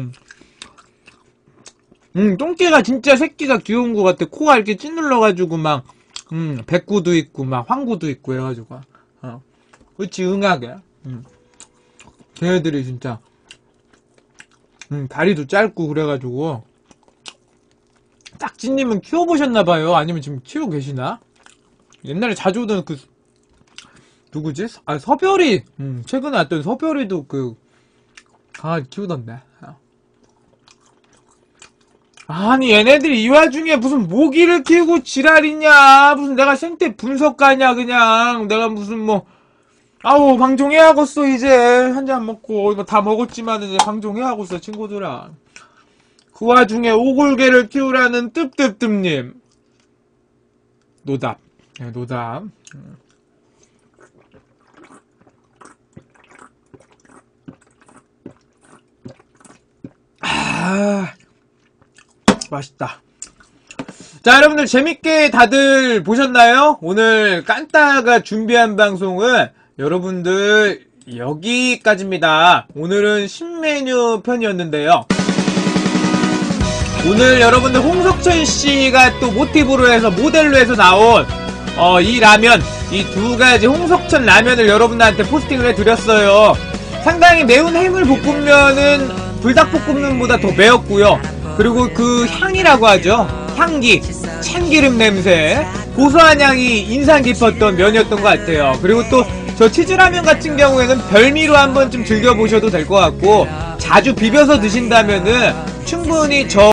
똥개가 진짜 새끼가 귀여운 것 같아. 코가 이렇게 찌눌러가지고 막 백구도 있고 막 황구도 있고 해가지고 그치 응하게. 걔네들이 진짜 다리도 짧고 그래가지고. 딱지님은 키워보셨나봐요. 아니면 지금 키우고 계시나? 옛날에 자주 오던 그 누구지? 아, 서별이. 최근에 왔던 서별이도 그 강아지 키우던데. 아니 얘네들이 이 와중에 무슨 모기를 키우고 지랄이냐. 무슨 내가 생태 분석가냐. 그냥 내가 무슨 뭐 아우 방종해야겠어. 이제 한 잔 먹고 이거 다 먹었지만 이제 방종해야겠어 친구들아. 그 와중에 오골개를 키우라는 뜸뜸뜸님. 노답. 네, 노답. 아, 맛있다. 자, 여러분들 재밌게 다들 보셨나요? 오늘 깐따가 준비한 방송은 여러분들 여기까지입니다. 오늘은 신메뉴 편이었는데요. 오늘 여러분들 홍석천 씨가 또 모티브로 해서 모델로 해서 나온 이 라면, 이 두 가지 홍석천 라면을 여러분들한테 포스팅을 해드렸어요. 상당히 매운 해물볶음면은 불닭볶음면보다 더 매웠고요. 그리고 그 향이라고 하죠. 향기, 참기름 냄새, 고소한 향이 인상 깊었던 면이었던 것 같아요. 그리고 또 저 치즈라면 같은 경우에는 별미로 한번 좀 즐겨보셔도 될 것 같고, 자주 비벼서 드신다면은 충분히 저